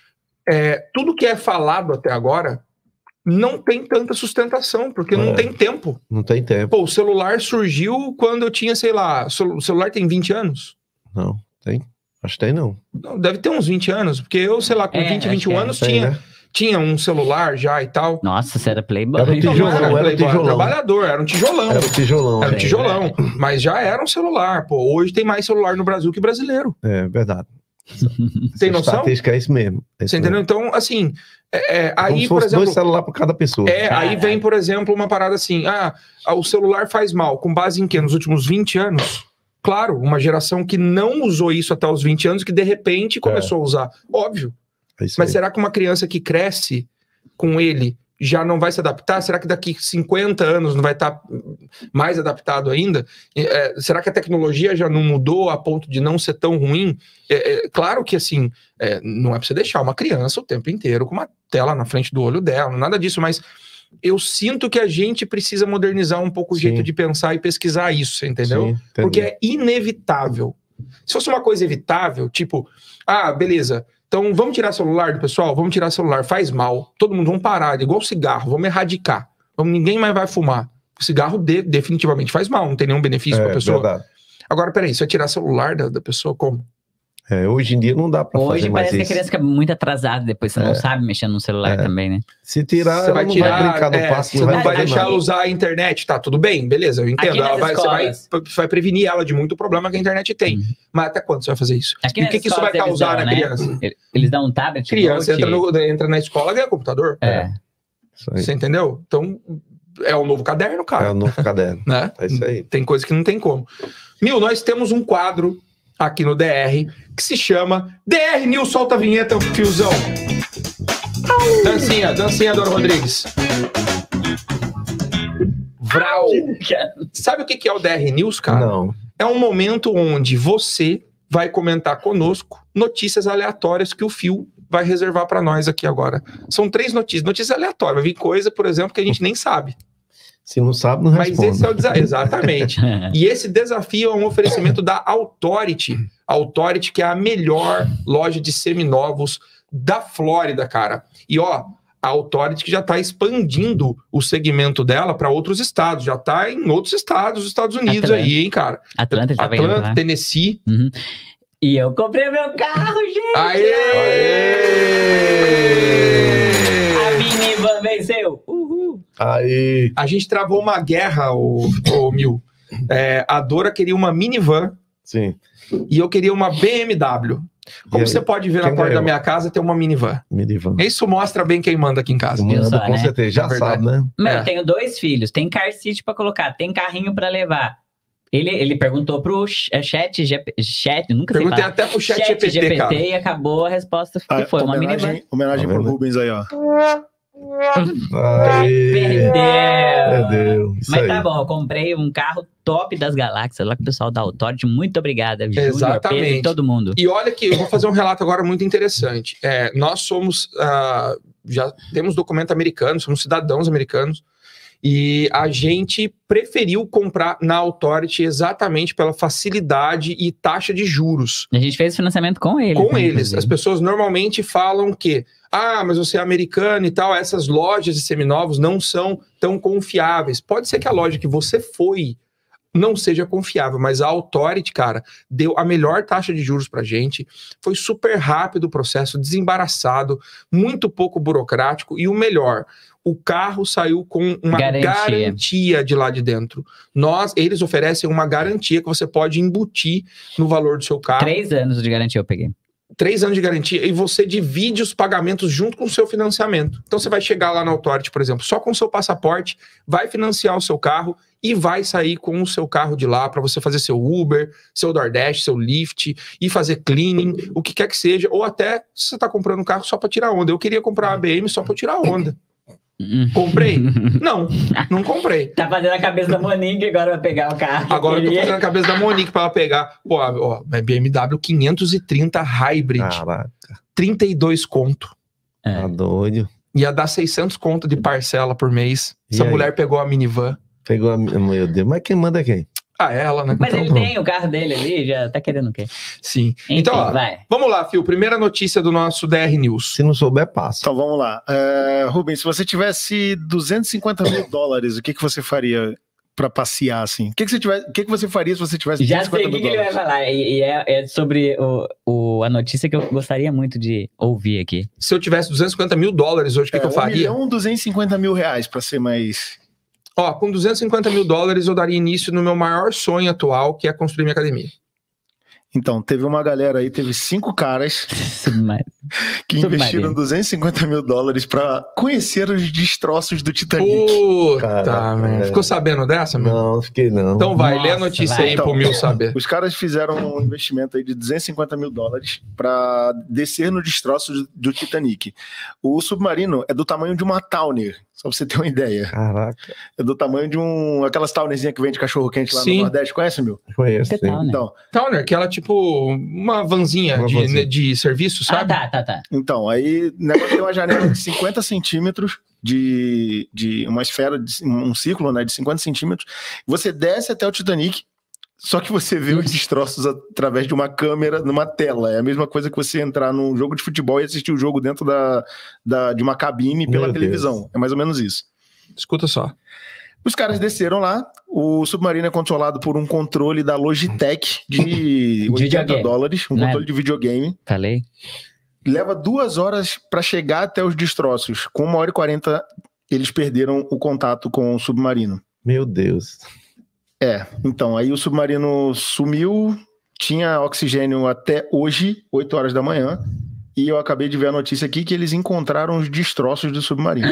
tudo que é falado até agora não tem tanta sustentação, porque não tem tempo. Não tem tempo. Pô, o celular surgiu quando eu tinha, sei lá, o celular tem 20 anos? Não, tem. Acho que tem, não. Deve ter uns 20 anos, porque eu, sei lá, com 20, 21 anos tinha um celular já e tal. Nossa, você era playboy. Era um tijolão, era um trabalhador, era um tijolão. Era um tijolão. Mas já era um celular, pô. Hoje tem mais celular no Brasil que brasileiro. É verdade. Tem noção? Estatística é isso mesmo. Você entendeu? Então, assim, aí, por exemplo... 2 celulares por cada pessoa. Aí vem, por exemplo, uma parada assim, o celular faz mal, com base em quê? Nos últimos 20 anos? Claro, uma geração que não usou isso até os 20 anos, que de repente começou a usar. Óbvio. Mas será que uma criança que cresce com ele já não vai se adaptar? Será que daqui 50 anos não vai estar mais adaptado ainda? Será que a tecnologia já não mudou a ponto de não ser tão ruim? Claro que, assim, não é pra você deixar uma criança o tempo inteiro com uma tela na frente do olho dela, nada disso, mas eu sinto que a gente precisa modernizar um pouco o jeito de pensar e pesquisar isso, entendeu? Porque é inevitável. Se fosse uma coisa evitável, tipo, beleza... Então, vamos tirar celular do pessoal? Vamos tirar celular, faz mal. Todo mundo, vamos parar, igual cigarro, vamos erradicar. Ninguém mais vai fumar. O cigarro definitivamente faz mal, não tem nenhum benefício para a pessoa. Verdade. Agora, peraí, você vai tirar celular da pessoa como? Hoje em dia não dá pra fazer mais isso. Hoje parece que a criança fica muito atrasada, depois você não sabe mexer no celular também, né? Se tirar, você vai brincar no passo, você não vai deixar ela usar a internet, tá, tudo bem, beleza, eu entendo. Você vai prevenir ela de muito problema que a internet tem. Mas até quando você vai fazer isso? E o que isso vai causar na criança? Eles dão um tablet. Criança entra na escola e ganha computador. Você entendeu? Então, é o novo caderno, cara. É o novo caderno. Né? É isso aí. Tem coisa que não tem como. Nós temos um quadro aqui no DR, que se chama DR News. Solta a vinheta, fiozão. Dancinha, Dona Rodrigues. Vral. Sabe o que é o DR News, cara? Não. É um momento onde você vai comentar conosco notícias aleatórias que o Fio vai reservar para nós aqui agora. São 3 notícias aleatórias. Vai vir coisa, por exemplo, que a gente nem sabe. Se não sabe, não responde. Mas esse é o desafio, exatamente. E esse desafio é um oferecimento da Authority. Authority, que é a melhor loja de seminovos da Flórida, cara. E a Authority que já está expandindo o segmento dela para outros estados. Já está em outros estados dos Estados Unidos aí, hein, cara. Atlanta, Tennessee. Uhum. E eu comprei meu carro, gente! Aê! A minivan venceu! Uhul! Aí. A gente travou uma guerra, o Mil. A Dora queria uma minivan. Sim. E eu queria uma BMW. Como você pode ver na quem porta da ganhou? minha casa, tem uma minivan. Minivan. Isso mostra bem quem manda aqui em casa. Manda, só, com né? certeza. Já É verdade. sabe, né? Meu, É. eu tenho 2 filhos, tem car seat pra colocar, tem carrinho pra levar. Ele perguntou pro chat, nunca sei Perguntei falar. até pro chat GPT, cara. e acabou a resposta que Ah, foi uma minivan. homenagem Tá pro vendo? Rubens aí, ó. Perdeu. Perdeu. Isso Mas aí. tá bom, eu comprei um carro top das galáxias lá com o pessoal da Authority. Muito obrigada, Júnior, Exatamente. Pedro e todo mundo. E olha que eu vou fazer um relato agora muito interessante. Nós somos, já temos documento americano, somos cidadãos americanos, e a gente preferiu comprar na Authority exatamente pela facilidade e taxa de juros. A gente fez financiamento com eles. Com né, eles. inclusive. As pessoas normalmente falam que, mas você é americano e tal, essas lojas de seminovos não são tão confiáveis. Pode ser que a loja que você foi não seja confiável, mas a Authority, cara, deu a melhor taxa de juros pra gente, foi super rápido o processo, desembaraçado, muito pouco burocrático e o melhor, o carro saiu com uma garantia de lá de dentro. Eles oferecem uma garantia que você pode embutir no valor do seu carro. 3 anos de garantia eu peguei. 3 anos de garantia e você divide os pagamentos junto com o seu financiamento. Então você vai chegar lá na Authority, por exemplo, só com o seu passaporte, vai financiar o seu carro e vai sair com o seu carro de lá para você fazer seu Uber, seu DoorDash, seu Lyft e fazer cleaning, o que quer que seja, ou até se você está comprando um carro só para tirar onda. Eu queria comprar uma BM só para tirar onda. Comprei? Não comprei. Tá fazendo a cabeça da Monique, agora vai pegar o carro. Agora eu tô fazendo a cabeça da Monique pra ela pegar. Pô, ó, BMW 530 Hybrid. Caraca, 32 conto. tá doido. Ia dar 600 conto de parcela por mês. E Essa aí? mulher pegou a minivan. Pegou a... Meu Deus, mas quem manda é quem? Ela, né? Mas Então ele pronto. tem o carro dele ali, já tá querendo o quê? Sim. Enfim, Então, ó, vai. vamos lá, Fio. Primeira notícia do nosso DR News. Se não souber, passa. Então vamos lá. Rubens, se você tivesse 250 mil dólares, o que você faria pra passear assim? O que você faria se você tivesse Já 250 sei o mil que ele vai dólares? falar. E é sobre a notícia que eu gostaria muito de ouvir aqui. Se eu tivesse 250 mil dólares hoje, o que eu faria? 1.250.000 reais, pra ser mais... Ó, com 250 mil dólares eu daria início no meu maior sonho atual, que é construir minha academia. Então, teve uma galera aí, teve 5 caras Mas- que investiram 250 mil dólares pra conhecer os destroços do Titanic. Puta, Caraca, merda. é. Ficou sabendo dessa, meu? Não, fiquei não. Então vai, lê a Nossa, notícia vai. aí pro Então, Mil saber. Os caras fizeram um investimento aí de 250 mil dólares para descer no destroço do Titanic. O submarino é do tamanho de uma Towner, só pra você ter uma ideia. Caraca, É do tamanho de aquelas Townerzinhas que vende cachorro-quente lá Sim. no Nordeste. Conhece, meu? conheço. Que sim. tal, né? Então, Towner, que ela é tipo uma vanzinha, Uma de, vanzinha. de serviço, Ah, sabe? tá. então, aí o negócio tem uma janela de 50 centímetros de uma esfera, um círculo, né, de 50 centímetros. Você desce até o Titanic, só que você vê os destroços através de uma câmera numa tela. É a mesma coisa que você entrar num jogo de futebol e assistir o jogo dentro de uma cabine pela Meu televisão. É mais ou menos isso. Escuta só. Os caras desceram lá, o submarino é controlado por um controle da Logitech de 80 videogame. dólares, um Né? controle de videogame. Falei. Leva 2 horas para chegar até os destroços. Com 1h40, eles perderam o contato com o submarino. Meu Deus. Então, aí o submarino sumiu, tinha oxigênio até hoje, 8 horas da manhã, e eu acabei de ver a notícia aqui que eles encontraram os destroços do submarino.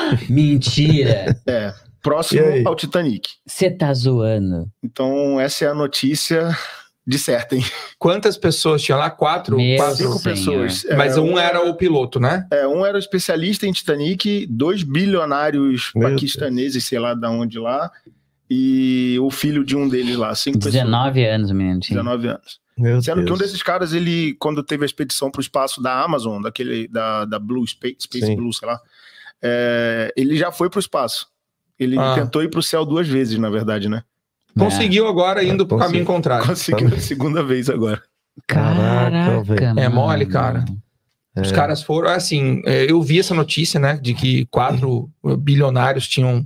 Mentira. Próximo E aí? ao Titanic. Você tá zoando. Então, essa é a notícia de certa, hein? Quantas pessoas tinha lá? Quatro? Meu Quatro. 5 Senhor. pessoas. Mas um era o piloto, né? Um era o especialista em Titanic, 2 bilionários Meu paquistaneses, sei lá de onde lá, e o filho de um deles lá, 5 pessoas. 19 anos, menino. tinha. 19 anos. Meu Sendo que um Deus. desses caras, ele, quando teve a expedição para o espaço da Amazon, da Blue Space Sim. Blue, sei lá, ele já foi para o espaço. Ele tentou ir para o céu 2 vezes, na verdade, né? Conseguiu agora indo pro caminho contrário. Conseguiu a segunda vez agora. Caraca, velho. É mole, cara. Os caras foram, assim, eu vi essa notícia, né, de que 4 bilionários tinham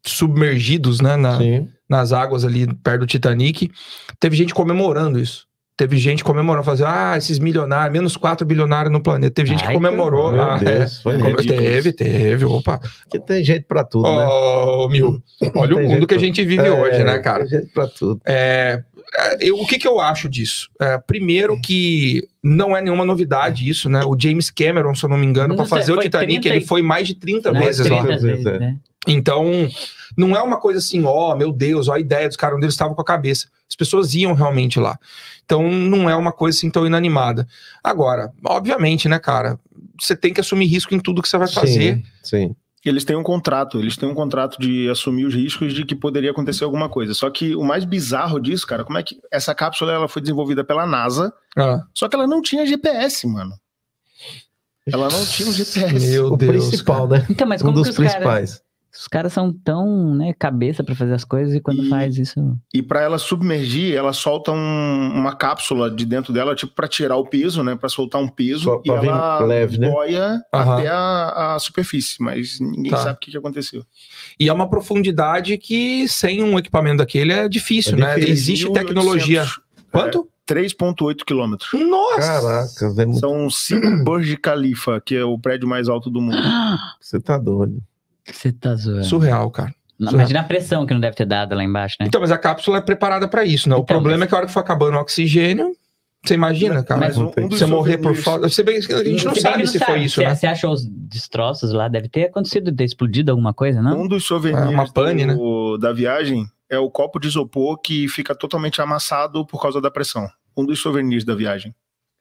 submergidos, né, Sim. nas águas ali perto do Titanic. Teve gente comemorando isso. Teve gente comemorando, fazendo, esses milionários, menos 4 bilionários no planeta. Teve gente que comemorou. Meu Deus, foi Teve, opa. Porque tem gente pra tudo, né? Mil, olha o mundo que a gente vive hoje, né, cara? Tem gente pra tudo. O que eu acho disso? Primeiro que não é nenhuma novidade isso, né? O James Cameron, se eu não me engano, para fazer o Titanic, ele foi mais de 30 vezes lá. Né? Então, não é uma coisa assim, meu Deus, a ideia dos caras onde eles estavam com a cabeça. As pessoas iam realmente lá. Então, não é uma coisa assim tão inanimada. Agora, obviamente, né, cara? Você tem que assumir risco em tudo que você vai fazer. Sim. Eles têm um contrato de assumir os riscos de que poderia acontecer alguma coisa. Só que o mais bizarro disso, cara, como é que essa cápsula ela foi desenvolvida pela NASA, só que ela não tinha GPS, mano. Ela não tinha um GPS. Meu Deus, principal, cara. né? Então, mas como que os caras são tão, né, cabeça pra fazer as coisas e quando faz isso... E pra ela submergir, ela solta uma cápsula de dentro dela, tipo, pra tirar o peso, né? Pra soltar um peso. E ela leve, né? boia até a superfície, mas ninguém sabe o que aconteceu. E é uma profundidade que sem um equipamento daquele é difícil, né? Existe tecnologia... Quanto? 3,8 quilômetros. Nossa! Caraca, velho. São 5 Burj Khalifa, que é o prédio mais alto do mundo. Você tá doido. Você tá zoando. Surreal, cara. Não, imagina a pressão que não deve ter dado lá embaixo, né? Então, mas a cápsula é preparada pra isso, né? O problema é que a hora que for acabando o oxigênio, você imagina, cara. Mas você morrer por falta... A gente não sabe se foi isso, né? Você achou os destroços lá? Deve ter acontecido, ter explodido alguma coisa, não? Um dos souvenirs uma pane, né? da viagem é o copo de isopor que fica totalmente amassado por causa da pressão. Um dos souvenirs da viagem.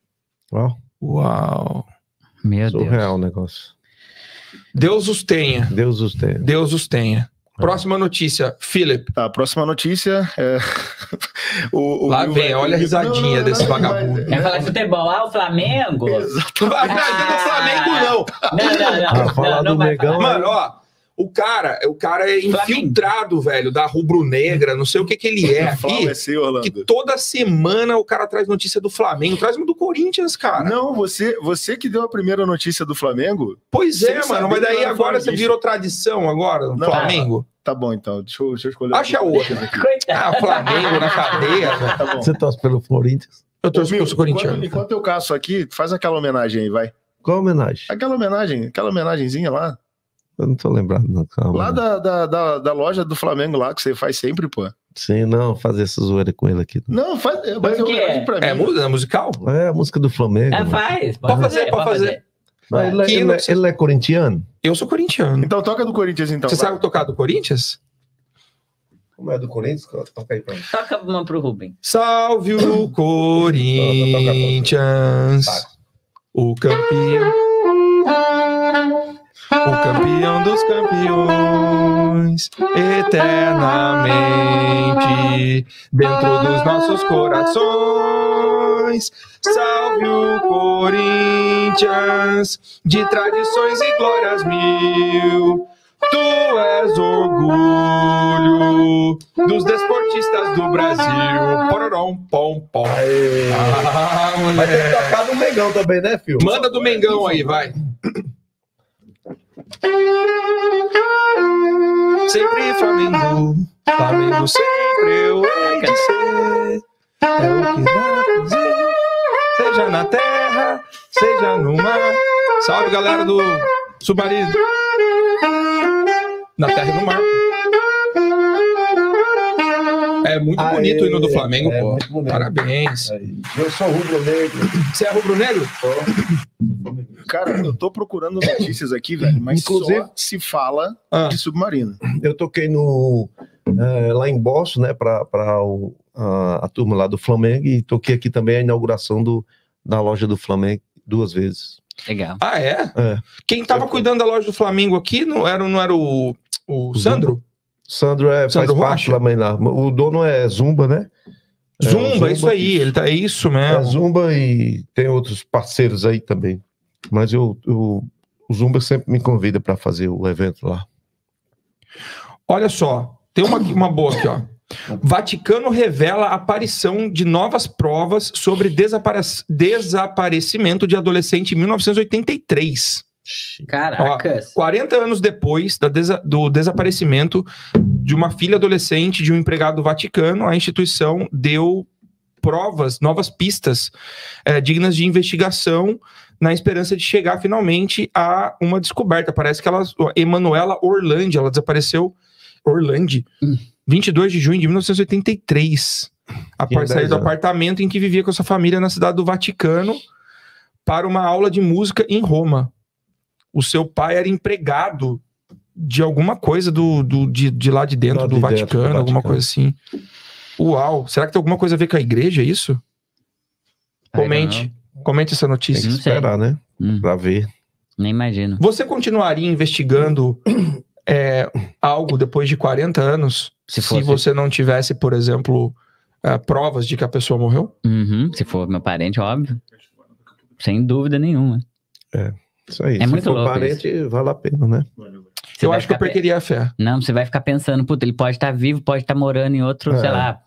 Uau. Meu Deus. Surreal o negócio. Deus os tenha. Deus os tenha. Deus os tenha. Próxima notícia, Philip. Tá, a próxima notícia é... Lá vem, olha a risadinha desse vagabundo. Vai falar de futebol, o Flamengo? Não vai falar do Flamengo, não. Não, falar do Megão. Mano, ó, o cara é infiltrado, velho, da rubro-negra, não sei o que ele é aqui. Que toda semana o cara traz notícia do Flamengo, traz uma do Corinthians, cara. Não, você que deu a primeira notícia do Flamengo. Pois é, mano, mas daí agora você virou tradição agora, no Flamengo. Tá bom, então, deixa eu escolher. Acha outra. Flamengo na cadeia. Tá bom. Você torce pelo Corinthians? Eu torço pelo Corinthians. Enquanto eu caço aqui, faz aquela homenagem aí, vai. Qual homenagem? Aquela homenagenzinha lá. Eu não tô lembrado, não. Calma. Lá da loja do Flamengo lá, que você faz sempre, pô. Sim, não, fazer essa zoeira com ele aqui. Não, faz. Mas o que é? Pra mim. É musical? É a música do Flamengo. Faz. Pode fazer. Ele é corintiano? Eu sou corintiano. Então toca do Corinthians, então. Você sabe tocar do Corinthians? Como é do Corinthians? Toca aí pra mim. Toca uma pro Rubem. Salve o Corinthians, o campeão. O campeão dos campeões, eternamente dentro dos nossos corações. Salve o Corinthians, de tradições e glórias mil. Tu és orgulho dos desportistas do Brasil. Pororão, pom, pom. Vai ter que tocar do Mengão também, né, filho? Manda do Mengão aí, vai. Sempre Flamengo, Flamengo sempre eu hei de ser. É o que dá pra dizer, seja na terra, seja no mar. Salve, galera do Submarino. Na terra e no mar. É muito bonito o hino do Flamengo, pô. Parabéns. Eu sou rubro-negro. Você é rubro-negro? Cara, eu tô procurando notícias aqui, velho, mas inclusive só se fala de Submarino. Eu toquei lá em Boston, né, pra a turma lá do Flamengo, e toquei aqui também a inauguração da loja do Flamengo 2 vezes. Legal. Ah, é? Quem tava cuidando da loja do Flamengo aqui não era o Sandro? Sandro faz parte também lá. O dono é Zumba, né? Zumba, isso aí. É isso mesmo. Zumba, e tem outros parceiros aí também. Mas o Zumba sempre me convida para fazer o evento lá. Olha só, tem uma boa aqui, ó. Vaticano revela a aparição de novas provas sobre desaparecimento de adolescente em 1983. Caracas. 40 anos depois do desaparecimento de uma filha adolescente de um empregado do Vaticano, a instituição deu provas, novas pistas dignas de investigação, na esperança de chegar finalmente a uma descoberta. Parece que Emanuela Orlandi, ela desapareceu, 22 de junho de 1983, após sair do apartamento em que vivia com sua família na cidade do Vaticano para uma aula de música em Roma. O seu pai era empregado de alguma coisa de lá de dentro do Vaticano, alguma coisa assim. Uau, será que tem alguma coisa a ver com a igreja, isso? Comente essa notícia. Tem que esperar, né? Pra ver. Nem imagino. Você continuaria investigando algo depois de 40 anos se você não tivesse, por exemplo, provas de que a pessoa morreu? Se for meu parente, óbvio. Sem dúvida nenhuma. Isso aí. É muito se for louco parente, vale a pena, né? Eu acho que eu perderia a fé. Não, você vai ficar pensando, puta, ele pode estar vivo, pode estar morando em outro, sei lá.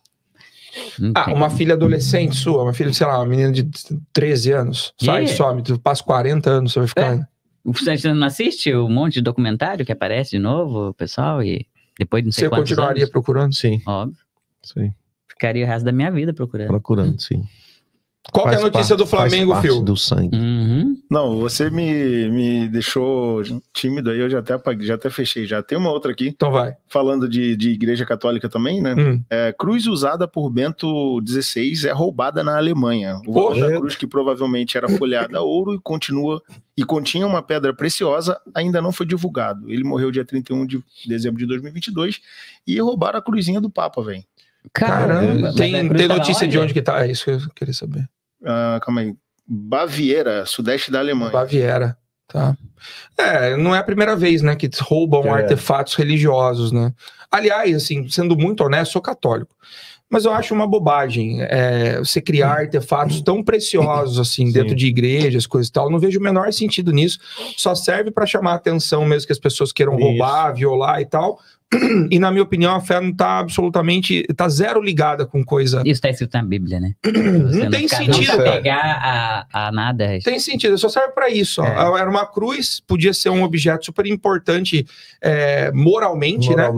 Uma filha adolescente sua, uma filha, sei lá, uma menina de 13 anos, sai, some, tu passa 40 anos, você vai ficar... Você não assiste um monte de documentário que aparece de novo, o pessoal, e depois de não sei quantos Você continuaria anos? procurando? Sim. Óbvio. Sim. Ficaria o resto da minha vida procurando. Procurando, sim. Qual que é a notícia do Flamengo, Phil? Do sangue. Não, você me deixou tímido aí, eu já até fechei. Já tem uma outra aqui. Então vai. Falando de igreja católica também, né? Cruz usada por Bento XVI é roubada na Alemanha. O valor da cruz, que provavelmente era folhada a ouro e continha uma pedra preciosa, ainda não foi divulgado. Ele morreu dia 31 de dezembro de 2022 e roubaram a cruzinha do Papa, velho. Caramba, tem notícia de onde que tá? É isso que eu queria saber. Calma aí. Baviera, sudeste da Alemanha. Baviera, tá. Não é a primeira vez, né, que roubam artefatos religiosos, né? Aliás, assim, sendo muito honesto, sou católico. Mas eu acho uma bobagem você criar artefatos tão preciosos, assim, dentro de igrejas, coisas e tal. Não vejo o menor sentido nisso. Só serve para chamar a atenção mesmo que as pessoas queiram roubar, violar e tal. E na minha opinião, a fé não tá absolutamente... Tá zero ligada com coisa... Isso tá escrito na Bíblia, né? Não tem sentido. Não pegar a nada. Tem sentido, só serve para isso. Ó. Era uma cruz, podia ser um objeto super importante moralmente, né?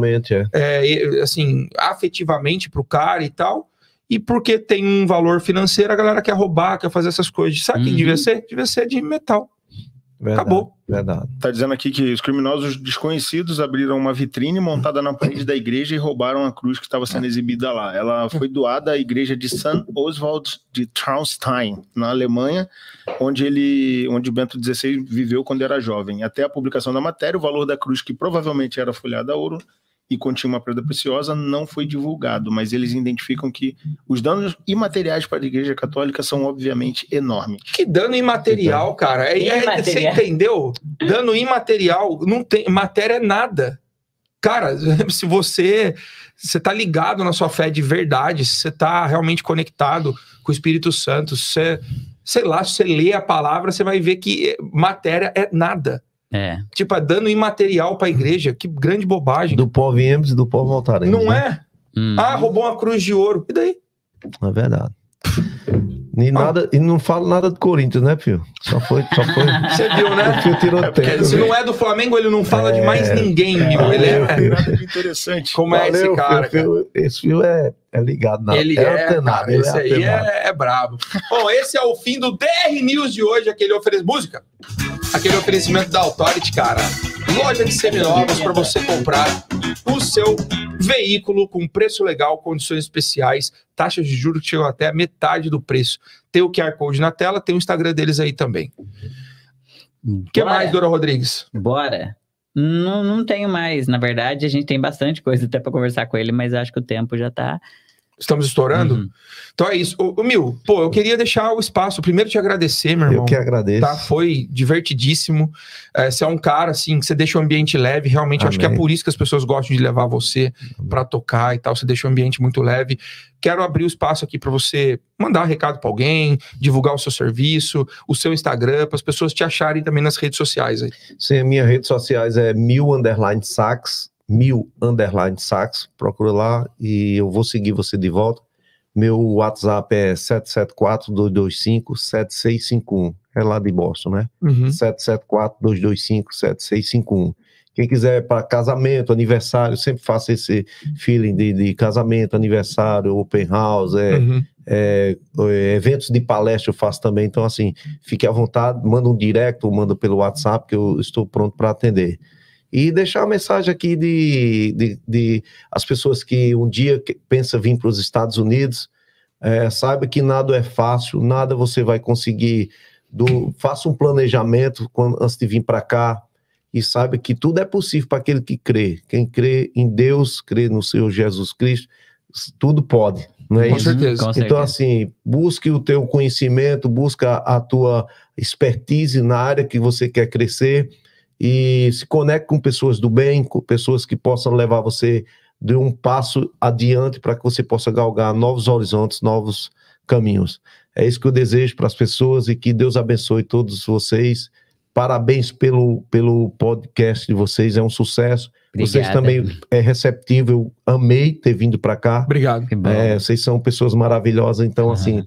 Assim, afetivamente pro cara e tal. E porque tem um valor financeiro, a galera quer roubar, quer fazer essas coisas. Sabe o que devia ser? Devia ser de metal. Verdade, acabou. Verdade. Tá dizendo aqui que os criminosos desconhecidos abriram uma vitrine montada na parede da igreja e roubaram a cruz que estava sendo exibida lá. Ela foi doada à igreja de St. Oswald de Traunstein, na Alemanha, onde Bento XVI viveu quando era jovem. Até a publicação da matéria, o valor da cruz, que provavelmente era folhada a ouro e continha uma pedra preciosa, não foi divulgado, mas eles identificam que os danos imateriais para a Igreja Católica são obviamente enormes. Que dano imaterial, cara? Você entendeu? Dano imaterial, não tem, matéria é nada. Cara, se você tá ligado na sua fé de verdade, se você tá realmente conectado com o Espírito Santo, sei lá, se você lê a palavra, você vai ver que matéria é nada. Tipo, é dano imaterial pra igreja. Que grande bobagem. Do pó viemos e do pó voltaremos. Não é? Roubou uma cruz de ouro. E daí? É verdade. E não falo nada do Corinthians, né, Fio? Só foi. Você viu, né? O Fio tirou tempo. Se não é do Flamengo, ele não fala de mais ninguém, meu. Ele é interessante. Como é esse cara? Esse Fio é ligado na Ele antenado. Esse aí é brabo. Bom, esse é o fim do DR News de hoje. Aquele oferecimento da Authority, cara. Loja de seminovos para você comprar o seu veículo com preço legal, condições especiais, taxas de juros que chegam até a metade do preço. Tem o QR Code na tela, tem o Instagram deles aí também. O que mais, Dora Rodrigues? Bora. Não tenho mais. Na verdade, a gente tem bastante coisa até para conversar com ele, mas acho que o tempo já tá... Estamos estourando? Então é isso. Mil, eu queria deixar o espaço. Primeiro te agradecer, meu irmão. Eu que agradeço. Tá? Foi divertidíssimo. Você é um cara, assim, que você deixa o ambiente leve. Realmente, acho que é por isso que as pessoas gostam de levar você para tocar e tal. Você deixa o ambiente muito leve. Quero abrir o espaço aqui para você mandar um recado para alguém, divulgar o seu serviço, o seu Instagram, para as pessoas te acharem também nas redes sociais aí. Sim, minhas redes sociais é @mil_sax. @sax, procura lá e eu vou seguir você de volta. Meu WhatsApp é 774-225-7651. É lá de Boston, né? 774-225-7651. Quem quiser para casamento, aniversário, sempre faço esse feeling de casamento, aniversário, open house, eventos de palestra eu faço também. Então, assim, fique à vontade, manda um direct ou manda pelo WhatsApp que eu estou pronto para atender. E deixar a mensagem aqui de as pessoas que um dia pensam vir para os Estados Unidos, saiba que nada é fácil, nada você vai conseguir. Faça um planejamento antes de vir para cá e saiba que tudo é possível para aquele que crê. Quem crê em Deus, crê no Senhor Jesus Cristo, tudo pode, não é Com isso? certeza. Então, assim, busque o teu conhecimento, busca a tua expertise na área que você quer crescer e se conecte com pessoas do bem, com pessoas que possam levar você de um passo adiante para que você possa galgar novos horizontes, novos caminhos. É isso que eu desejo para as pessoas e que Deus abençoe todos vocês. Parabéns pelo podcast de vocês, é um sucesso. Obrigada. Vocês também é receptivo, eu amei ter vindo para cá. Obrigado. Que bom. Vocês são pessoas maravilhosas, então assim,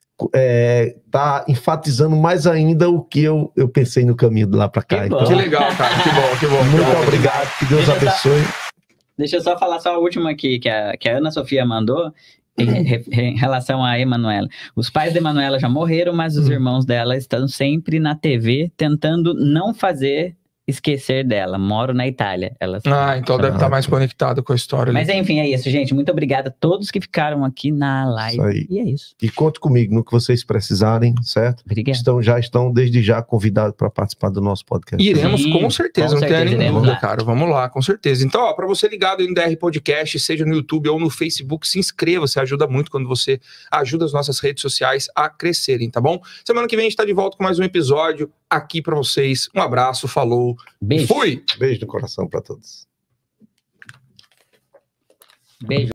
tá enfatizando mais ainda o que eu pensei no caminho de lá para cá. Que bom. Então, Que legal, cara. Que bom. muito obrigado, que Deus abençoe. Deixa eu só falar só a última aqui, que a Ana Sofia mandou, em relação a Emanuela. Os pais da Emanuela já morreram, mas os irmãos dela estão sempre na TV, tentando não fazer esquecer dela. Moro na Itália. Então deve estar mais conectado com a história. Mas enfim, é isso, gente. Muito obrigado a todos que ficaram aqui na live. Isso aí. E é isso. E conte comigo no que vocês precisarem, certo? Obrigado. Já estão desde já convidados para participar do nosso podcast. Iremos, Sim, com certeza, com não tem certeza, nenhuma iremos dúvida, lá. cara. Vamos lá, com certeza. Então, ó, para você ligado em DR Podcast, seja no YouTube ou no Facebook, se inscreva, você ajuda muito quando você ajuda as nossas redes sociais a crescerem, tá bom? Semana que vem a gente tá de volta com mais um episódio aqui para vocês. Um abraço, falou, Beijo. fui! Beijo no coração para todos. Beijo.